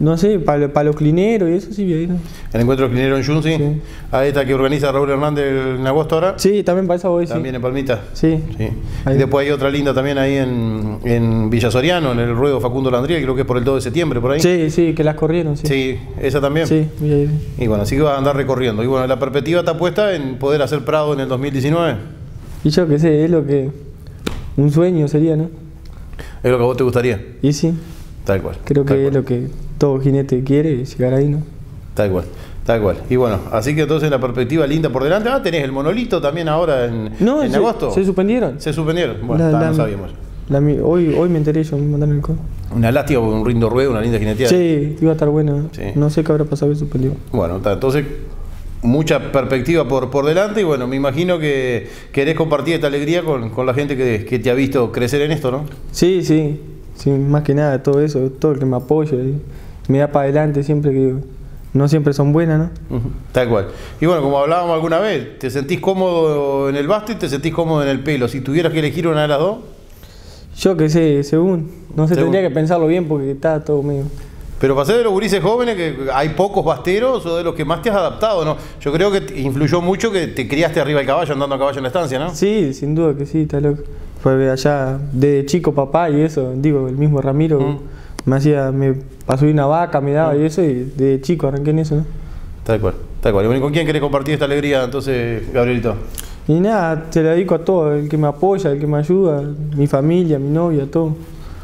K: No sé, para pa los clineros y eso sí vi ahí, ¿no?
C: El encuentro clinero en Junzi. Sí. Ahí está que organiza Raúl Hernández en agosto ahora.
K: Sí, también para esa voy, sí.
C: También en Palmita.
K: Sí.
C: sí. Y después hay otra linda también ahí en, en Villa Soriano, en el ruedo Facundo Landría, creo que es por el dos de septiembre, por ahí.
K: Sí, sí, que las corrieron, sí.
C: Sí, esa también.
K: Sí, vi ahí.
C: Y bueno, así que va a andar recorriendo. Y bueno, la perspectiva está puesta en poder hacer Prado en el dos mil diecinueve.
K: Y yo qué sé, es lo que... Un sueño sería, ¿no?
C: ¿Es lo que a vos te gustaría?
K: Y sí.
C: Tal cual.
K: Creo que
C: tal
K: es
C: cual.
K: lo que todo jinete quiere, llegar ahí, ¿no?
C: Tal cual, tal cual. Y bueno, así que entonces la perspectiva linda por delante. Ah, tenés el monolito también ahora en,
K: no,
C: en
K: se,
C: agosto.
K: ¿Se suspendieron?
C: Se suspendieron. Bueno,
K: la,
C: ta,
K: la,
C: no sabíamos.
K: La, hoy, hoy me enteré yo, me mandaron el código.
C: Una lástima, un lindo ruedo, una linda jineteada.
K: Sí, iba a estar buena. Sí. No sé qué habrá pasado que suspendió.
C: Bueno, ta, entonces mucha perspectiva por, por delante y bueno, me imagino que querés compartir esta alegría con, con la gente que, que te ha visto crecer en esto, ¿no?
K: Sí, sí. Sí, más que nada todo eso, todo el que me apoya y me da para adelante siempre que no siempre son buenas, ¿no?
C: Uh-huh, tal cual. Y bueno, como hablábamos alguna vez, ¿te sentís cómodo en el basto y te sentís cómodo en el pelo? Si tuvieras que elegir una de las dos.
K: Yo qué sé, según. No sé,
C: según. Tendría
K: que pensarlo bien porque está todo medio...
C: Pero para ser de los gurises jóvenes, que hay pocos basteros o de los que más te has adaptado, ¿no? Yo creo que influyó mucho que te criaste arriba del caballo, andando a caballo en la estancia, ¿no?
K: Sí, sin duda que sí, está loco. Fue allá, desde chico papá y eso, digo, el mismo Ramiro mm. me hacía, me pasó una vaca, me daba mm. y eso, y desde chico arranqué en eso, ¿no?
C: Tal cual, tal cual. ¿Y con quién querés compartir esta alegría entonces, Gabrielito?
K: Y nada, se la dedico a todo, el que me apoya, el que me ayuda, mi familia, mi novia, todo.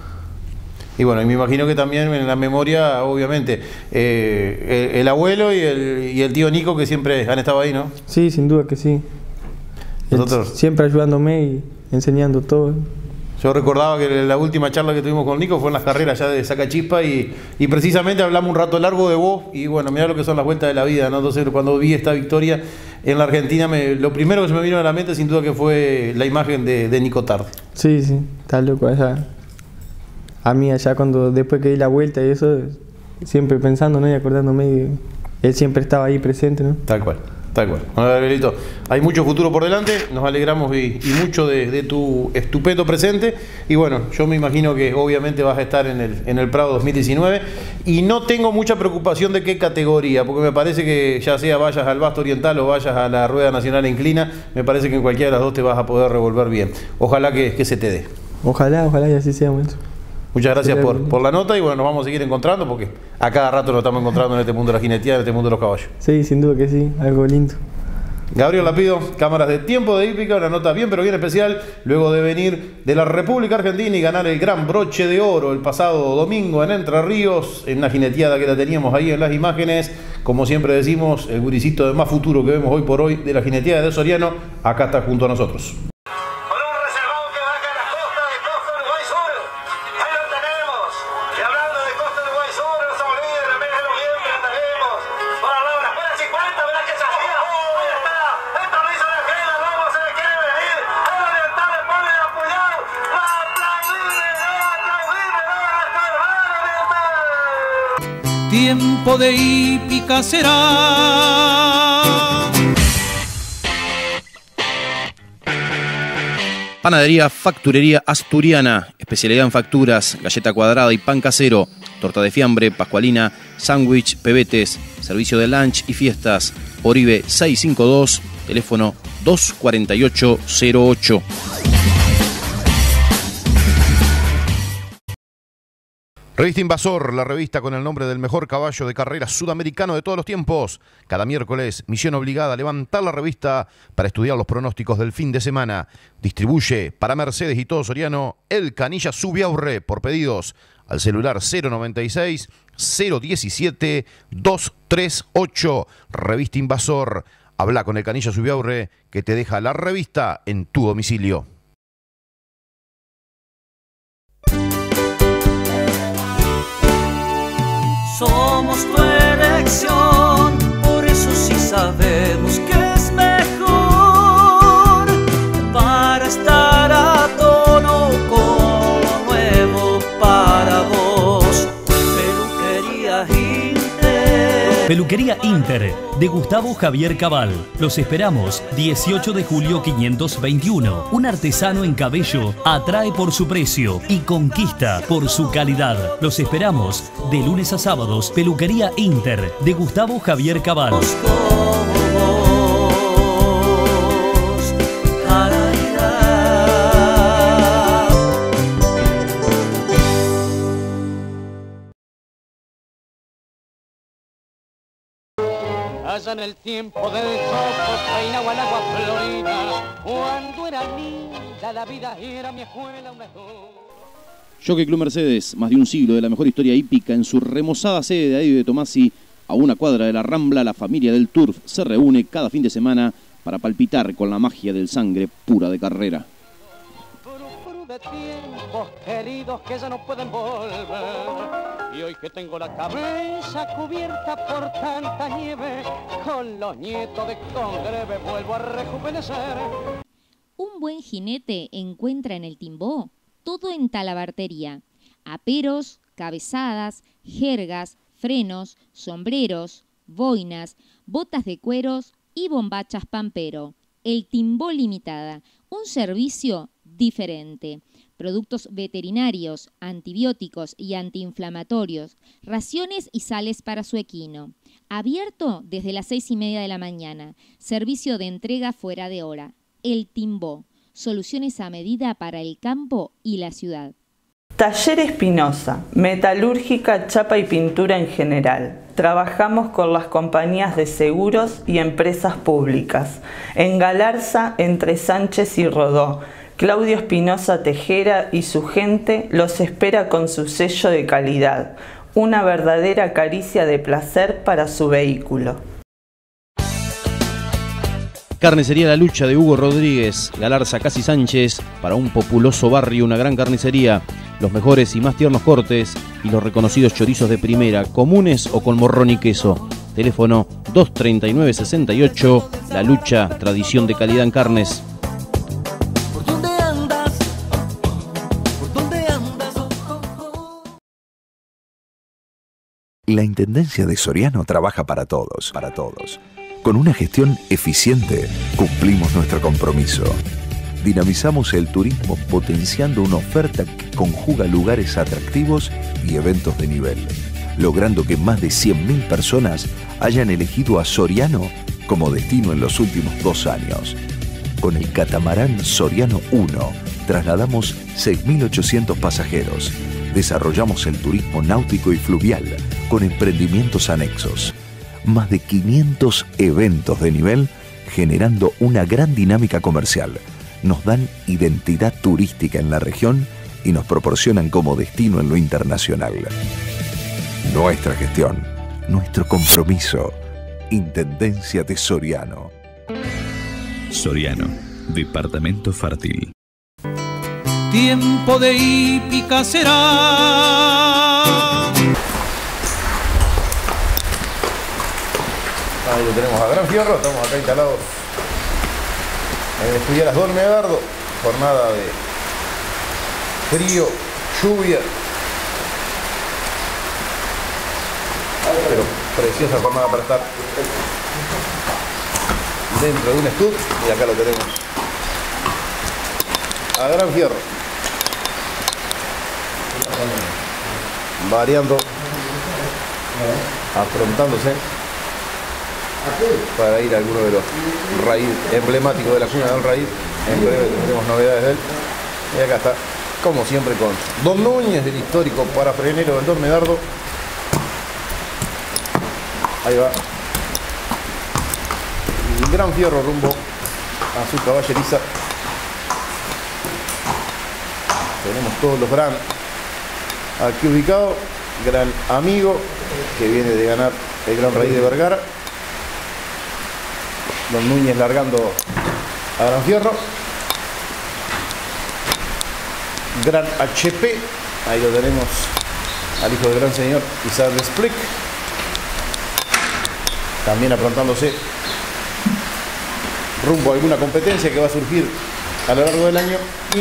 C: Y bueno, y me imagino que también en la memoria, obviamente, eh, el, el abuelo y el, y el tío Nico que siempre han estado ahí, ¿no?
K: Sí, sin duda que sí.
C: Nosotros.
K: Él, siempre ayudándome y enseñando todo.
C: Yo recordaba que la última charla que tuvimos con Nico fue en las carreras ya de Sacachispa y, y precisamente hablamos un rato largo de vos y bueno, mirá lo que son las vueltas de la vida, ¿no? Entonces cuando vi esta victoria en la Argentina, me, lo primero que se me vino a la mente sin duda que fue la imagen de, de Nico Tardi.
K: Sí, sí, está loco allá. A mí allá cuando después que di la vuelta y eso, siempre pensando, ¿no? Y acordándome, él siempre estaba ahí presente, ¿no?
C: Tal cual. Tal cual. Bueno, Gabrielito, hay mucho futuro por delante, nos alegramos y, y mucho de, de tu estupendo presente. Y bueno, yo me imagino que obviamente vas a estar en el, en el Prado dos mil diecinueve y no tengo mucha preocupación de qué categoría, porque me parece que ya sea vayas al Basto Oriental o vayas a la Rueda Nacional Inclina, me parece que en cualquiera de las dos te vas a poder revolver bien. Ojalá que, que se te dé.
K: Ojalá, ojalá y así sea, mucho.
C: Muchas gracias por, por la nota y bueno, nos vamos a seguir encontrando porque a cada rato nos estamos encontrando en este mundo de la jineteada, en este mundo de los caballos.
K: Sí, sin duda que sí, algo lindo.
C: Gabriel Lapido, cámaras de Tiempo de Hípica, una nota bien pero bien especial, luego de venir de la República Argentina y ganar el gran broche de oro el pasado domingo en Entre Ríos, en una jineteada que la teníamos ahí en las imágenes, como siempre decimos, el guricito de más futuro que vemos hoy por hoy de la jineteada de Soriano, acá está junto a nosotros.
A: Tiempo de hípica será.
L: Panadería Facturería Asturiana, especialidad en facturas, galleta cuadrada y pan casero, torta de fiambre, pascualina, sándwich, pebetes, servicio de lunch y fiestas. Oribe seiscientos cincuenta y dos, teléfono dos cuatro ocho cero ocho.
M: Revista Invasor, la revista con el nombre del mejor caballo de carrera sudamericano de todos los tiempos. Cada miércoles, misión obligada, levantar la revista para estudiar los pronósticos del fin de semana. Distribuye para Mercedes y todo Soriano el Canilla Subiaurre por pedidos al celular cero noventa y seis, cero diecisiete, doscientos treinta y ocho. Revista Invasor. Habla con el Canilla Subiaurre que te deja la revista en tu domicilio.
N: Somos tu elección, por eso sí sabemos que es mejor para estar a tono con lo nuevo para vos. Peluquería Inter.
O: Peluquería Inter, de Gustavo Javier Cabal. Los esperamos dieciocho de julio quinientos veintiuno. Un artesano en cabello atrae por su precio y conquista por su calidad. Los esperamos de lunes a sábados. Peluquería Inter, de Gustavo Javier Cabal.
P: Allá en el tiempo del Choco peinaba el agua florida, cuando era linda la vida era mi escuela una escuela.
L: Jockey Club Mercedes, más de un siglo de la mejor historia hípica en su remozada sede de Adio de Tomasi, a una cuadra de la Rambla. La familia del Turf se reúne cada fin de semana para palpitar con la magia del sangre pura de carrera.
P: De tiempos queridos que ya no pueden volver, y hoy que tengo la cabeza cubierta por tanta nieve, con los nietos de Congreve vuelvo a rejuvenecer.
Q: Un buen jinete encuentra en el Timbó todo en talabartería: aperos, cabezadas, jergas, frenos, sombreros, boinas, botas de cueros y bombachas Pampero. El Timbó Limitada, un servicio diferente. Productos veterinarios, antibióticos y antiinflamatorios, raciones y sales para su equino. Abierto desde las seis y media de la mañana. Servicio de entrega fuera de hora. El Timbó. Soluciones a medida para el campo y la ciudad.
R: Taller Espinosa, metalúrgica, chapa y pintura en general. Trabajamos con las compañías de seguros y empresas públicas. En Galarza, entre Sánchez y Rodó. Claudio Espinosa Tejera y su gente los espera con su sello de calidad. Una verdadera caricia de placer para su vehículo.
L: Carnicería La Lucha de Hugo Rodríguez, Galarza, Casi Sánchez, para un populoso barrio, una gran carnicería. Los mejores y más tiernos cortes y los reconocidos chorizos de primera, comunes o con morrón y queso. Teléfono dos treinta y nueve sesenta y ocho. La Lucha, tradición de calidad en carnes.
S: La Intendencia de Soriano trabaja para todos, para todos. Con una gestión eficiente, cumplimos nuestro compromiso. Dinamizamos el turismo potenciando una oferta que conjuga lugares atractivos y eventos de nivel, logrando que más de cien mil personas hayan elegido a Soriano como destino en los últimos dos años. Con el catamarán Soriano uno, trasladamos seis mil ochocientos pasajeros. Desarrollamos el turismo náutico y fluvial con emprendimientos anexos. Más de quinientos eventos de nivel generando una gran dinámica comercial. Nos dan identidad turística en la región y nos proporcionan como destino en lo internacional. Nuestra gestión, nuestro compromiso. Intendencia de Soriano.
T: Soriano, departamento fértil.
A: Tiempo de hípica será.
C: Ahí lo tenemos a Gran Fierro, estamos acá instalados en Estudiaras Don Medardo, jornada de frío, lluvia, pero preciosa jornada para estar dentro de un estudio, y acá lo tenemos a Gran Fierro, variando, afrontándose para ir a alguno de los raíz emblemáticos de la cuna del raíz. En breve tendremos novedades de él. Y acá está, como siempre, con Don Núñez, el histórico parafrenero del Don Medardo. Ahí va. Y Gran Fierro rumbo a su caballeriza. Tenemos todos los gran aquí ubicados. Gran amigo que viene de ganar el Gran Raíz de Vergara. Don Núñez largando a Gran Fierro. Gran H P. Ahí lo tenemos al hijo del gran señor Isaac Desplic. También aprontándose rumbo a alguna competencia que va a surgir a lo largo del año. Y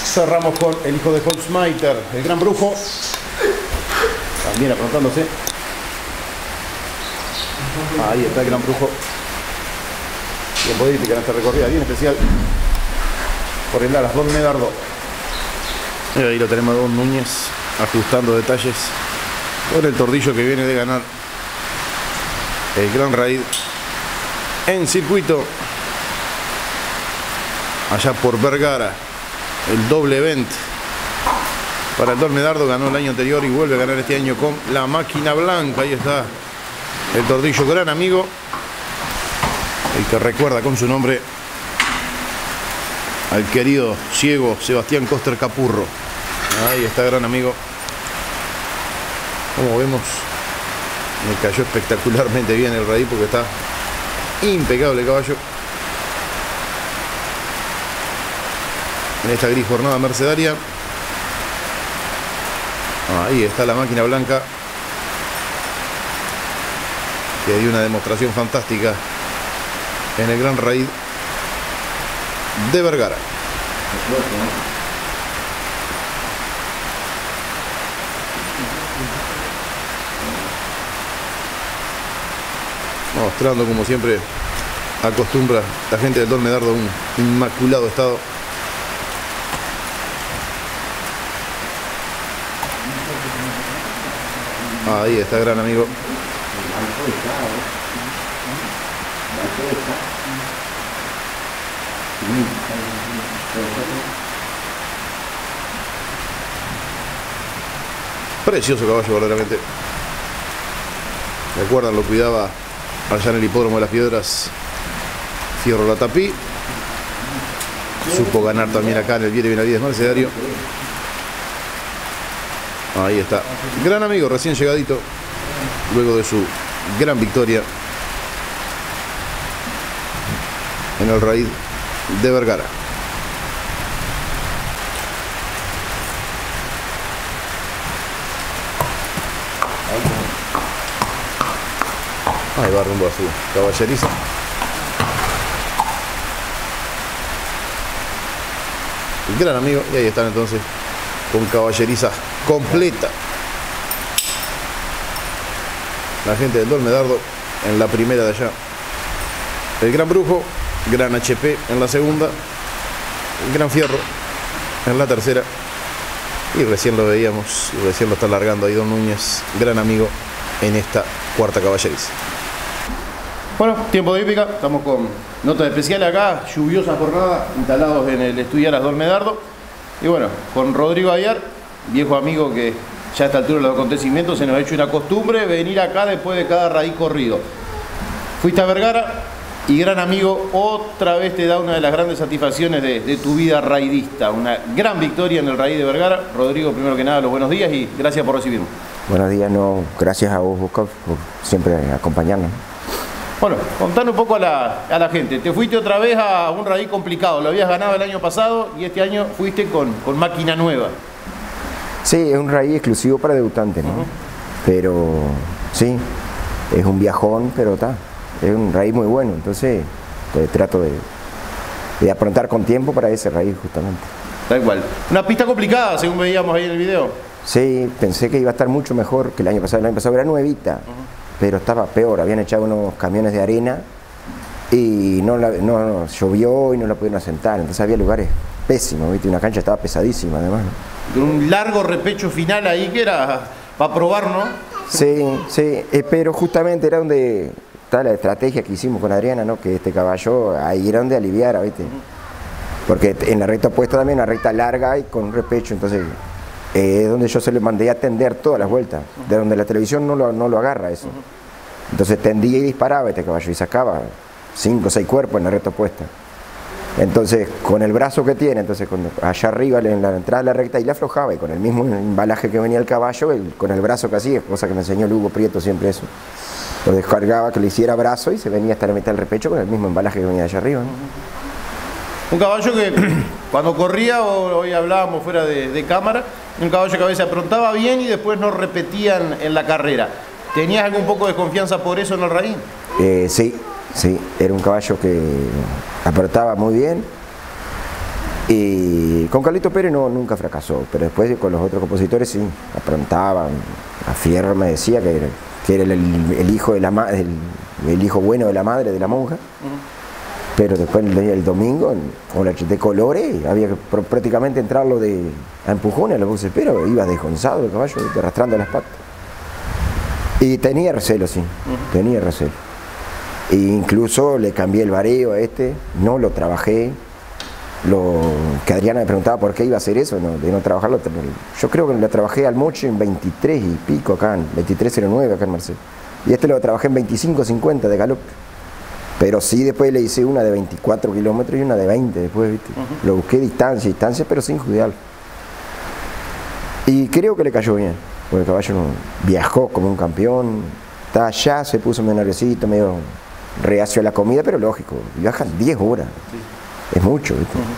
C: cerramos con el hijo de Holzmeiter, el gran brujo. También aprontándose Ahí está el Gran Brujo. Tiempo de hípica en esta recorrida bien especial. Por el Aras, Don Medardo. Y ahí lo tenemos a Don Núñez ajustando detalles por el tordillo que viene de ganar el Gran Raid en circuito allá por Vergara. El doble event para el Don Medardo, ganó el año anterior y vuelve a ganar este año con la máquina blanca. Ahí está el tordillo, gran amigo, el que recuerda con su nombre al querido ciego Sebastián Coster Capurro. Ahí está, gran amigo. Como vemos, me cayó espectacularmente bien el raíz porque está impecable el caballo. En esta gris jornada mercedaria. Ahí está la máquina blanca, que dio una demostración fantástica en el Gran Raid de Vergara. Mostrando, como siempre acostumbra la gente del Don Medardo, un inmaculado estado. Ahí está, gran amigo. Precioso caballo, verdaderamente. Recuerdan, lo cuidaba allá en el hipódromo de las Piedras Fierro Latapí. Supo ganar también acá en el Viere Benavides Mercedario. Ahí está, gran amigo, recién llegadito, luego de su gran victoria en el Raid de Vergara. Ahí va rumbo a su caballeriza. Gran amigo, y ahí están entonces con caballeriza completa la gente del Don Medardo en la primera de allá. El Gran Brujo, Gran H P en la segunda, el Gran Fierro en la tercera, y recién lo veíamos, y recién lo está largando ahí Don Núñez, gran amigo, en esta cuarta caballeriza. Bueno, tiempo de hípica, estamos con notas especiales acá, lluviosa jornada, instalados en el estudio Aras Don Medardo, y bueno, con Rodrigo Ayar, viejo amigo que ya a esta altura de los acontecimientos se nos ha hecho una costumbre venir acá después de cada raíz corrido. Fuiste a Vergara y, gran amigo, otra vez te da una de las grandes satisfacciones de, de tu vida raidista, una gran victoria en el raíz de Vergara. Rodrigo, primero que nada, los buenos días y gracias por recibirnos.
U: Buenos días, no, gracias a vos, Busca, por siempre acompañarnos.
C: Bueno, contando un poco a la, a la gente, te fuiste otra vez a un raíz complicado, lo habías ganado el año pasado y este año fuiste con, con máquina nueva.
U: Sí, es un raíz exclusivo para debutantes, ¿no? Uh-huh. Pero sí, es un viajón, pero está, es un raíz muy bueno, entonces pues, trato de, de aprontar con tiempo para ese raíz justamente.
C: Da igual. Una pista complicada, según veíamos ahí en el video.
U: Sí, pensé que iba a estar mucho mejor que el año pasado. El año pasado era nuevita, uh-huh. pero estaba peor, habían echado unos camiones de arena y no, la, no, no llovió y no la pudieron asentar, entonces había lugares pésimos, ¿viste? Una cancha estaba pesadísima además, ¿no?
C: Un largo repecho final ahí que era para probar, ¿no?
U: Sí, sí, eh, pero justamente era donde está la estrategia que hicimos con Adriana, ¿no? Que este caballo ahí era donde aliviara, ¿viste? Porque en la recta opuesta también, una recta larga y con un repecho, entonces eh, es donde yo se le mandé a tender todas las vueltas, de donde la televisión no lo, no lo agarra eso. Entonces tendía y disparaba este caballo y sacaba cinco o seis cuerpos en la recta opuesta. Entonces, con el brazo que tiene, entonces cuando allá arriba en la entrada de la recta y la aflojaba, y con el mismo embalaje que venía el caballo, el, con el brazo que hacía, cosa que me enseñó Lugo Prieto siempre eso. Lo descargaba, que le hiciera brazo y se venía hasta la mitad del repecho con el mismo embalaje que venía allá arriba, ¿no?
C: Un caballo que cuando corría, hoy hablábamos fuera de, de cámara, un caballo que a veces aprontaba bien y después no repetían en la carrera. ¿Tenías algún poco de confianza por eso en el raíz?
U: Eh, sí. Sí, era un caballo que apretaba muy bien Y con Carlito Pérez no, nunca fracasó, pero después con los otros compositores sí, aprontaban. A Fierro me decía que era, que era el, el hijo de la ma el, el hijo bueno de la madre de la monja. Uh-huh. Pero después el, el domingo, con la de colores, había que pr prácticamente entrarlo de, a empujones a los buses, pero iba desgonzado el caballo, arrastrando las patas. Y tenía recelo, sí, uh-huh. tenía recelo. E incluso le cambié el vareo a este, no lo trabajé. Lo que Adriana me preguntaba por qué iba a hacer eso, no, de no trabajarlo. Yo creo que lo trabajé al moche en veintitrés y pico acá, en veintitrés cero nueve acá en Mercedes. Y este lo trabajé en veinticinco cincuenta de galope. Pero sí, después le hice una de veinticuatro kilómetros y una de veinte después, ¿viste? Uh-huh. Lo busqué distancia, distancia, pero sin judial. Y creo que le cayó bien, porque el caballo no, viajó como un campeón. Está allá, se puso medio nerviosito, medio reacio a la comida, pero lógico, viajan diez horas. Sí. Es mucho, ¿viste? Uh-huh.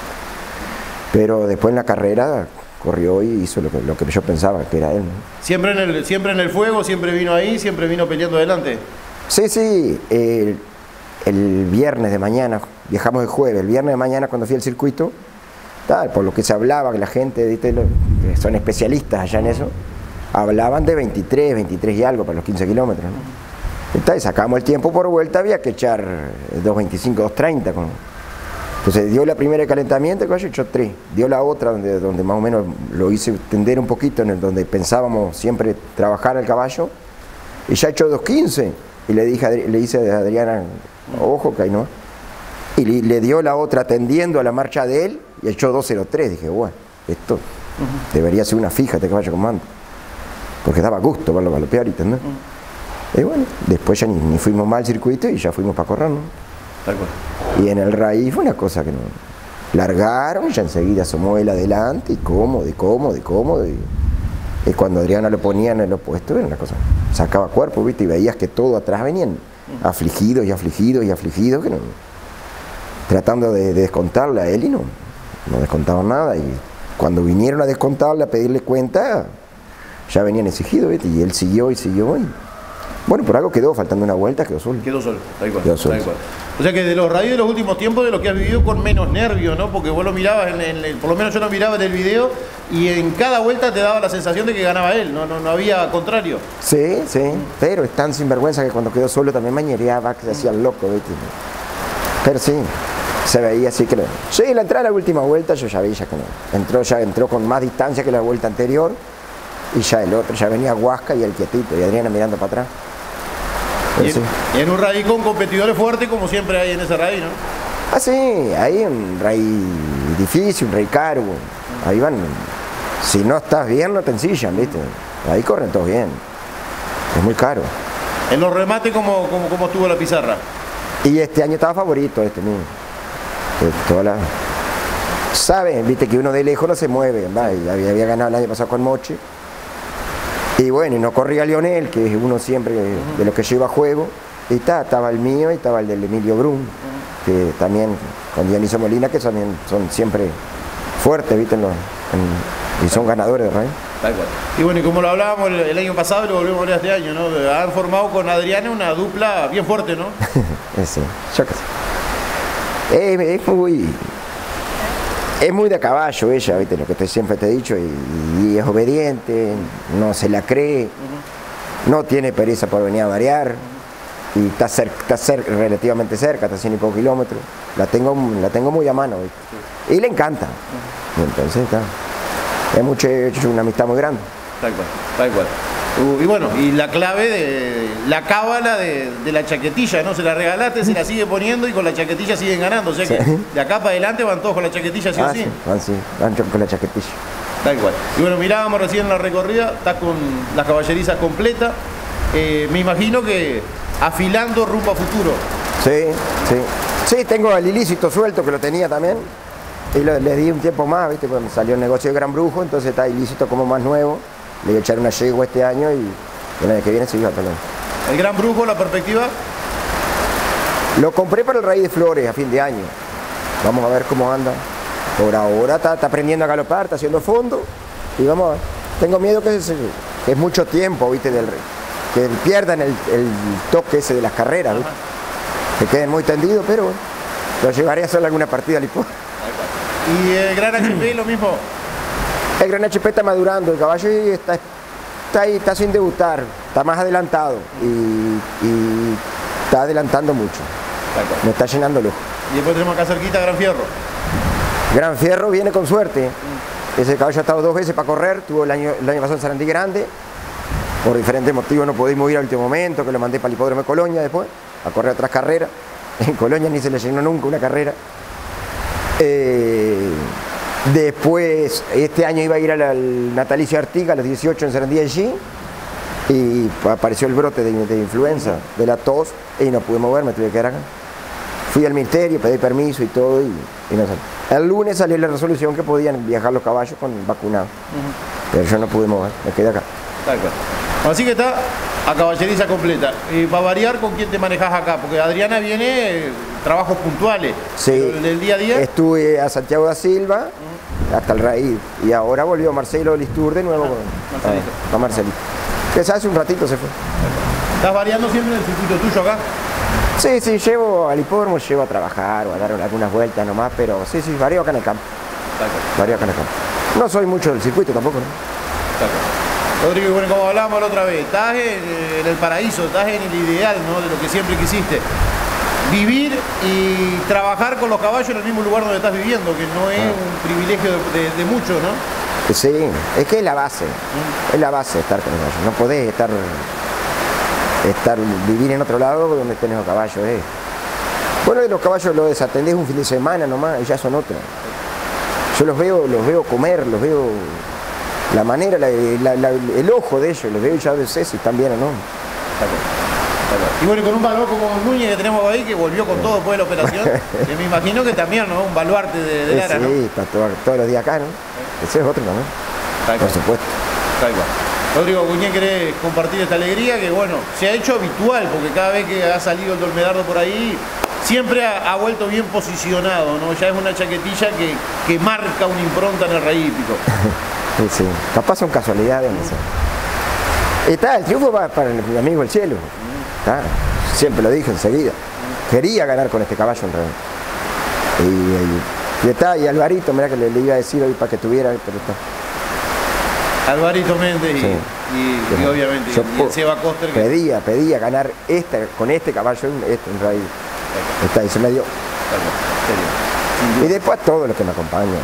U: Pero después en la carrera corrió y hizo lo que, lo que yo pensaba que era él, ¿no?
C: ¿Siempre en, el, ¿Siempre en el fuego? ¿Siempre vino ahí? ¿Siempre vino peleando adelante?
U: Sí, sí. El, el viernes de mañana, viajamos el jueves, el viernes de mañana cuando fui al circuito, tal, por lo que se hablaba, que la gente, ¿viste? Que son especialistas allá en eso, hablaban de veintitrés, veintitrés y algo para los quince kilómetros, ¿no? Entonces sacamos el tiempo por vuelta, había que echar dos veinticinco, dos treinta con... Entonces dio la primera de calentamiento, el caballo echó tres. Dio la otra, donde, donde más o menos lo hice tender un poquito, en el donde pensábamos siempre trabajar al caballo. Y ya echó dos quince. Y le dije, le hice a Adriana, ojo que ahí no. Y le, le dio la otra tendiendo a la marcha de él y echó dos cero tres. Dije, bueno, esto uh-huh. debería ser una fija este caballo con mando. Porque daba gusto verlo galopear, ¿entendés? Uh-huh. Y bueno, después ya ni, ni fuimos más al circuito y ya fuimos para correr, ¿no? Y en el raíz fue una cosa que no... Largaron, ya enseguida asomó él adelante, y cómodo, y cómodo, y cómodo. Y, y cuando Adriana lo ponía en el opuesto, era una cosa... Sacaba cuerpo, ¿viste? Y veías que todo atrás venían afligidos y afligidos y afligidos, que no... Tratando de, de descontarle a él y no, no descontaban nada. Y cuando vinieron a descontarle, a pedirle cuenta, ya venían exigidos, ¿viste? Y él siguió y siguió y... Bueno, por algo quedó, faltando una vuelta, quedó solo.
C: Quedó solo, tal cual.
U: Quedó solo.
C: Tal cual. O sea que de los radios de los últimos tiempos, de lo que has vivido con menos nervios, ¿no? Porque vos lo mirabas, en, en el, por lo menos yo lo miraba en el video, y en cada vuelta te daba la sensación de que ganaba él, no, no, no había contrario.
U: Sí, sí, pero es tan sinvergüenza que cuando quedó solo también mañereaba, que se hacía el loco, ¿viste? Pero sí, se veía así que no. Sí, la entrada a la última vuelta yo ya vi ya que no. Entró, ya entró con más distancia que la vuelta anterior, y ya el otro, ya venía Huasca y el quietito, y Adriana mirando para atrás.
C: Y en, sí. y en un raíz con competidores fuertes como siempre hay en ese raíz, ¿no?
U: Ah, sí, ahí un raíz difícil, un raíz caro. Ahí van, si no estás bien no te ensillan, ¿viste? Ahí corren todos bien. Es muy caro.
C: En los remates, ¿cómo, cómo, cómo estuvo la pizarra?
U: Y este año estaba favorito este mismo. Toda la... Sabes, viste que uno de lejos no se mueve, ¿verdad? Y había, había ganado el año pasado con Moche. Y bueno, y no corría Lionel, que es uno siempre de los que lleva juego. Y está, estaba el mío y estaba el del Emilio Brum, que también con Dioniso Molina, que también son siempre fuertes, ¿viste? En los, en, y son ganadores de Rey.
C: Tal cual. Y bueno, y como lo hablábamos el, el año pasado y lo volvemos a ver este año, ¿no? Han formado con Adriana una dupla bien fuerte, ¿no?
U: Sí, yo qué sé. Es, es muy... Es muy de caballo ella, ¿viste? Lo que te, siempre te he dicho, y, y es obediente, no se la cree, uh-huh. no tiene pereza por venir a variar, uh-huh. y está, cerca, está cerca, relativamente cerca, está a cien y pocos kilómetros, la tengo, la tengo muy a mano, ¿viste? Sí. Y le encanta, uh-huh. y entonces está, es mucho, es una amistad muy grande.
C: Tal cual, tal cual. Uh, y bueno, y la clave de la cábala de, de la chaquetilla, ¿no? Se la regalaste, se la sigue poniendo y con la chaquetilla siguen ganando. O sea que sí. de acá para adelante van todos con la chaquetilla, sí
U: ah,
C: o sí.
U: sí. Van, sí, van con la chaquetilla.
C: Tal cual. Y bueno, mirábamos recién la recorrida, estás con las caballerizas completas. Eh, me imagino que afilando rumbo a futuro.
U: Sí, sí. Sí, tengo el ilícito suelto que lo tenía también. Y lo, le di un tiempo más, ¿viste? Pues me salió el negocio de Gran Brujo, entonces está ilícito como más nuevo. Le voy a echar una yegua este año y el año que viene sigo también.
C: ¿El Gran Brujo, la perspectiva?
U: Lo compré para el Raíz de Flores a fin de año. Vamos a ver cómo anda. Por ahora está, está aprendiendo a galopar, está haciendo fondo. Y vamos a ver. Tengo miedo que es, que es mucho tiempo, ¿viste? Del, que pierdan el, el toque ese de las carreras, ¿viste? Que queden muy tendidos, pero bueno, lo llevaré a hacer alguna partida al hipódromo.
C: ¿Y el Gran H P lo mismo?
U: El Gran H P está madurando, el caballo está, está ahí, está sin debutar, está más adelantado y, y está adelantando mucho. Me está llenando el ojo.
C: Y después tenemos acá cerquita Gran Fierro.
U: Gran Fierro viene con suerte. Ese caballo ha estado dos veces para correr, tuvo el año, el año pasado en Sarandí Grande. Por diferentes motivos no pudimos ir al último momento, que lo mandé para el hipódromo de Colonia después, a correr otras carreras. En Colonia ni se le llenó nunca una carrera. Eh, después, este año iba a ir al natalicio Artiga, a los dieciocho en Sarandí allí, y apareció el brote de, de influenza, de la tos, y no pude moverme, tuve que quedar acá. Fui al ministerio, pedí permiso y todo, y, y no salí. El lunes salió la resolución que podían viajar los caballos con vacunados, uh-huh. Pero yo no pude mover, me quedé acá.
C: Tal cual. Así que está a caballeriza completa. Y para variar, ¿con quién te manejas acá? Porque Adriana viene eh, trabajos puntuales.
U: Sí,
C: el del día a día.
U: Estuve a Santiago da Silva, uh-huh. Hasta el Raíz, y ahora volvió Marcelo Listur de nuevo, ah, con, Marcelito. Ah, con Marcelito. Que hace un ratito se fue.
C: ¿Estás variando siempre en el circuito tuyo acá?
U: Sí, sí, llevo al hipódromo, llevo a trabajar o a dar algunas vueltas nomás, pero sí, sí, varío acá en el campo. Varío acá en el campo. No soy mucho del circuito tampoco, ¿no?
C: Rodrigo, bueno, como hablábamos la otra vez, estás en, en el paraíso, estás en el ideal, ¿no? De lo que siempre quisiste. Vivir y trabajar con los caballos en el mismo lugar donde estás viviendo, que no es ah. un privilegio de, de, de muchos, ¿no?
U: Sí, es que es la base, ¿Mm? es la base de estar con los caballos. No podés estar, estar, vivir en otro lado donde tenés los caballos. Eh. Bueno, de los caballos los desatendés un fin de semana nomás y ya son otros. Yo los veo, los veo comer, los veo, la manera, la, la, la, el ojo de ellos, los veo y ya sé si están bien o no.
C: Y bueno, con un valor como Núñez que tenemos ahí, que volvió con todo después de la operación, que me imagino que también, ¿no? Un baluarte de, de Lara,
U: sí,
C: ¿no?
U: Sí, está todo, todos los días acá, ¿no? Ese es otro también, ¿no? Por supuesto.
C: Tal cual. Rodrigo, ¿con quién querés compartir esta alegría? Que bueno, se ha hecho habitual, porque cada vez que ha salido el Dolmedardo por ahí, siempre ha, ha vuelto bien posicionado, ¿no? Ya es una chaquetilla que, que marca una impronta en el rey hípico.
U: Sí, sí. Capaz son casualidades, no sé. Está, el triunfo va para mi amigo el cielo. Está, siempre lo dije enseguida. Quería ganar con este caballo en realidad. Y, y, y está, y Alvarito, mirá que le, le iba a decir hoy para que tuviera, pero está.
C: Alvarito Méndez y,
U: sí.
C: y, y obviamente
U: yo
C: y el Seba Coster. Que...
U: Pedía, pedía ganar este, con este caballo este, en realidad. Está, y se me dio. Y después todos los que me acompañan.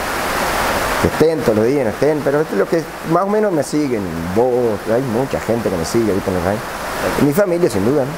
U: Que estén todos los días, no estén, pero los que más o menos me siguen, vos, hay mucha gente que me sigue ahorita en el raíz. Y mi familia, sin duda, ¿no?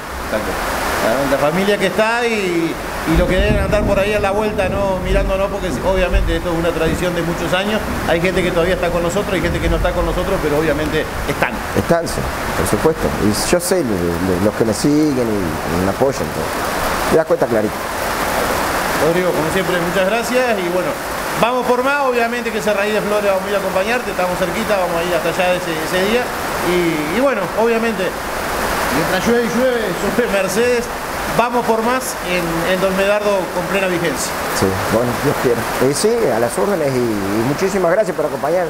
C: La familia que está y, y lo que deben andar por ahí a la vuelta, no mirándonos, porque obviamente esto es una tradición de muchos años. Hay gente que todavía está con nosotros, hay gente que no está con nosotros, pero obviamente están.
U: Están, sí, por supuesto. Y yo sé los que me siguen y, y me apoyan. Todo. Te das cuenta clarito.
C: Rodrigo, como siempre, muchas gracias y bueno, vamos por más, obviamente que ese Raíz de Flores vamos a ir a acompañarte, estamos cerquita, vamos a ir hasta allá ese, ese día y, y bueno, obviamente, mientras llueve y llueve sobre Mercedes, vamos por más en, en Dolmedardo con plena vigencia.
U: Sí, bueno, Dios quiera. Y sí, a las órdenes y, y muchísimas gracias por acompañar.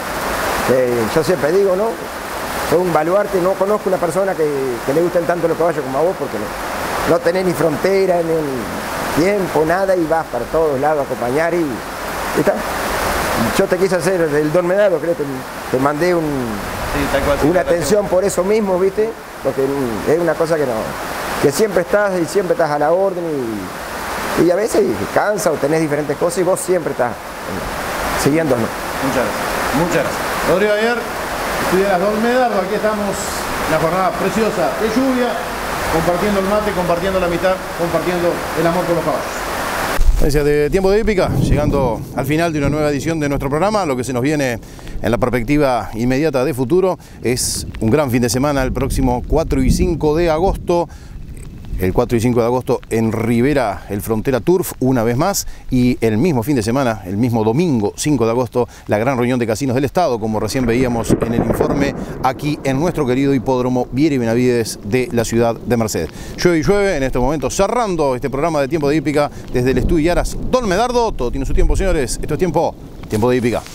U: Eh, yo siempre digo, ¿no? Soy un baluarte, no conozco una persona que, que le gusten tanto los caballos como a vos porque no, no tenés ni frontera, ni tiempo, nada y vas para todos lados a acompañar y, y está. Yo te quise hacer el Dolmedardo, creo que te mandé un,
C: sí, tal cual, sí,
U: una atención por eso mismo, ¿viste? Porque es una cosa que no, que siempre estás y siempre estás a la orden y, y a veces cansa o tenés diferentes cosas y vos siempre estás siguiéndonos.
C: Muchas gracias, muchas gracias. Rodrigo Ayer, estuvieras Dolmedardo, aquí estamos en la jornada preciosa de lluvia, compartiendo el mate, compartiendo la amistad, compartiendo el amor por los caballos. Gracias de Tiempo de Hípica, llegando al final de una nueva edición de nuestro programa. Lo que se nos viene en la perspectiva inmediata de futuro es un gran fin de semana el próximo cuatro y cinco de agosto. El cuatro y cinco de agosto en Rivera, el Frontera Turf, una vez más. Y el mismo fin de semana, el mismo domingo cinco de agosto, la gran reunión de casinos del Estado, como recién veíamos en el informe, aquí en nuestro querido hipódromo Viera y Benavides de la ciudad de Mercedes. Llueve y llueve en este momento, cerrando este programa de Tiempo de Hípica desde el estudio Yaras Dolmedardo. Todo tiene su tiempo, señores. Esto es Tiempo, Tiempo de Hípica.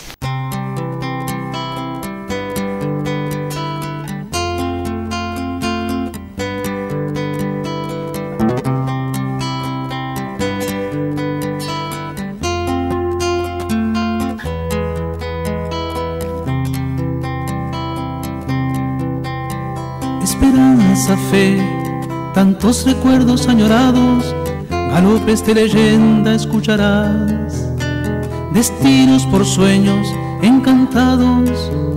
A: esperanza, fe, tantos recuerdos añorados, galopes de leyenda escucharás, destinos por sueños encantados,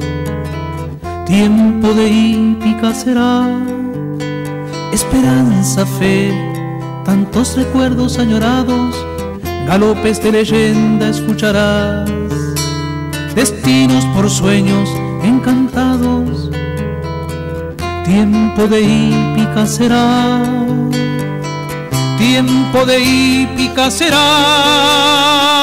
A: tiempo de hípica será. Esperanza, fe, tantos recuerdos añorados, galopes de leyenda escucharás, destinos por sueños encantados, tiempo de hípica será, tiempo de hípica será.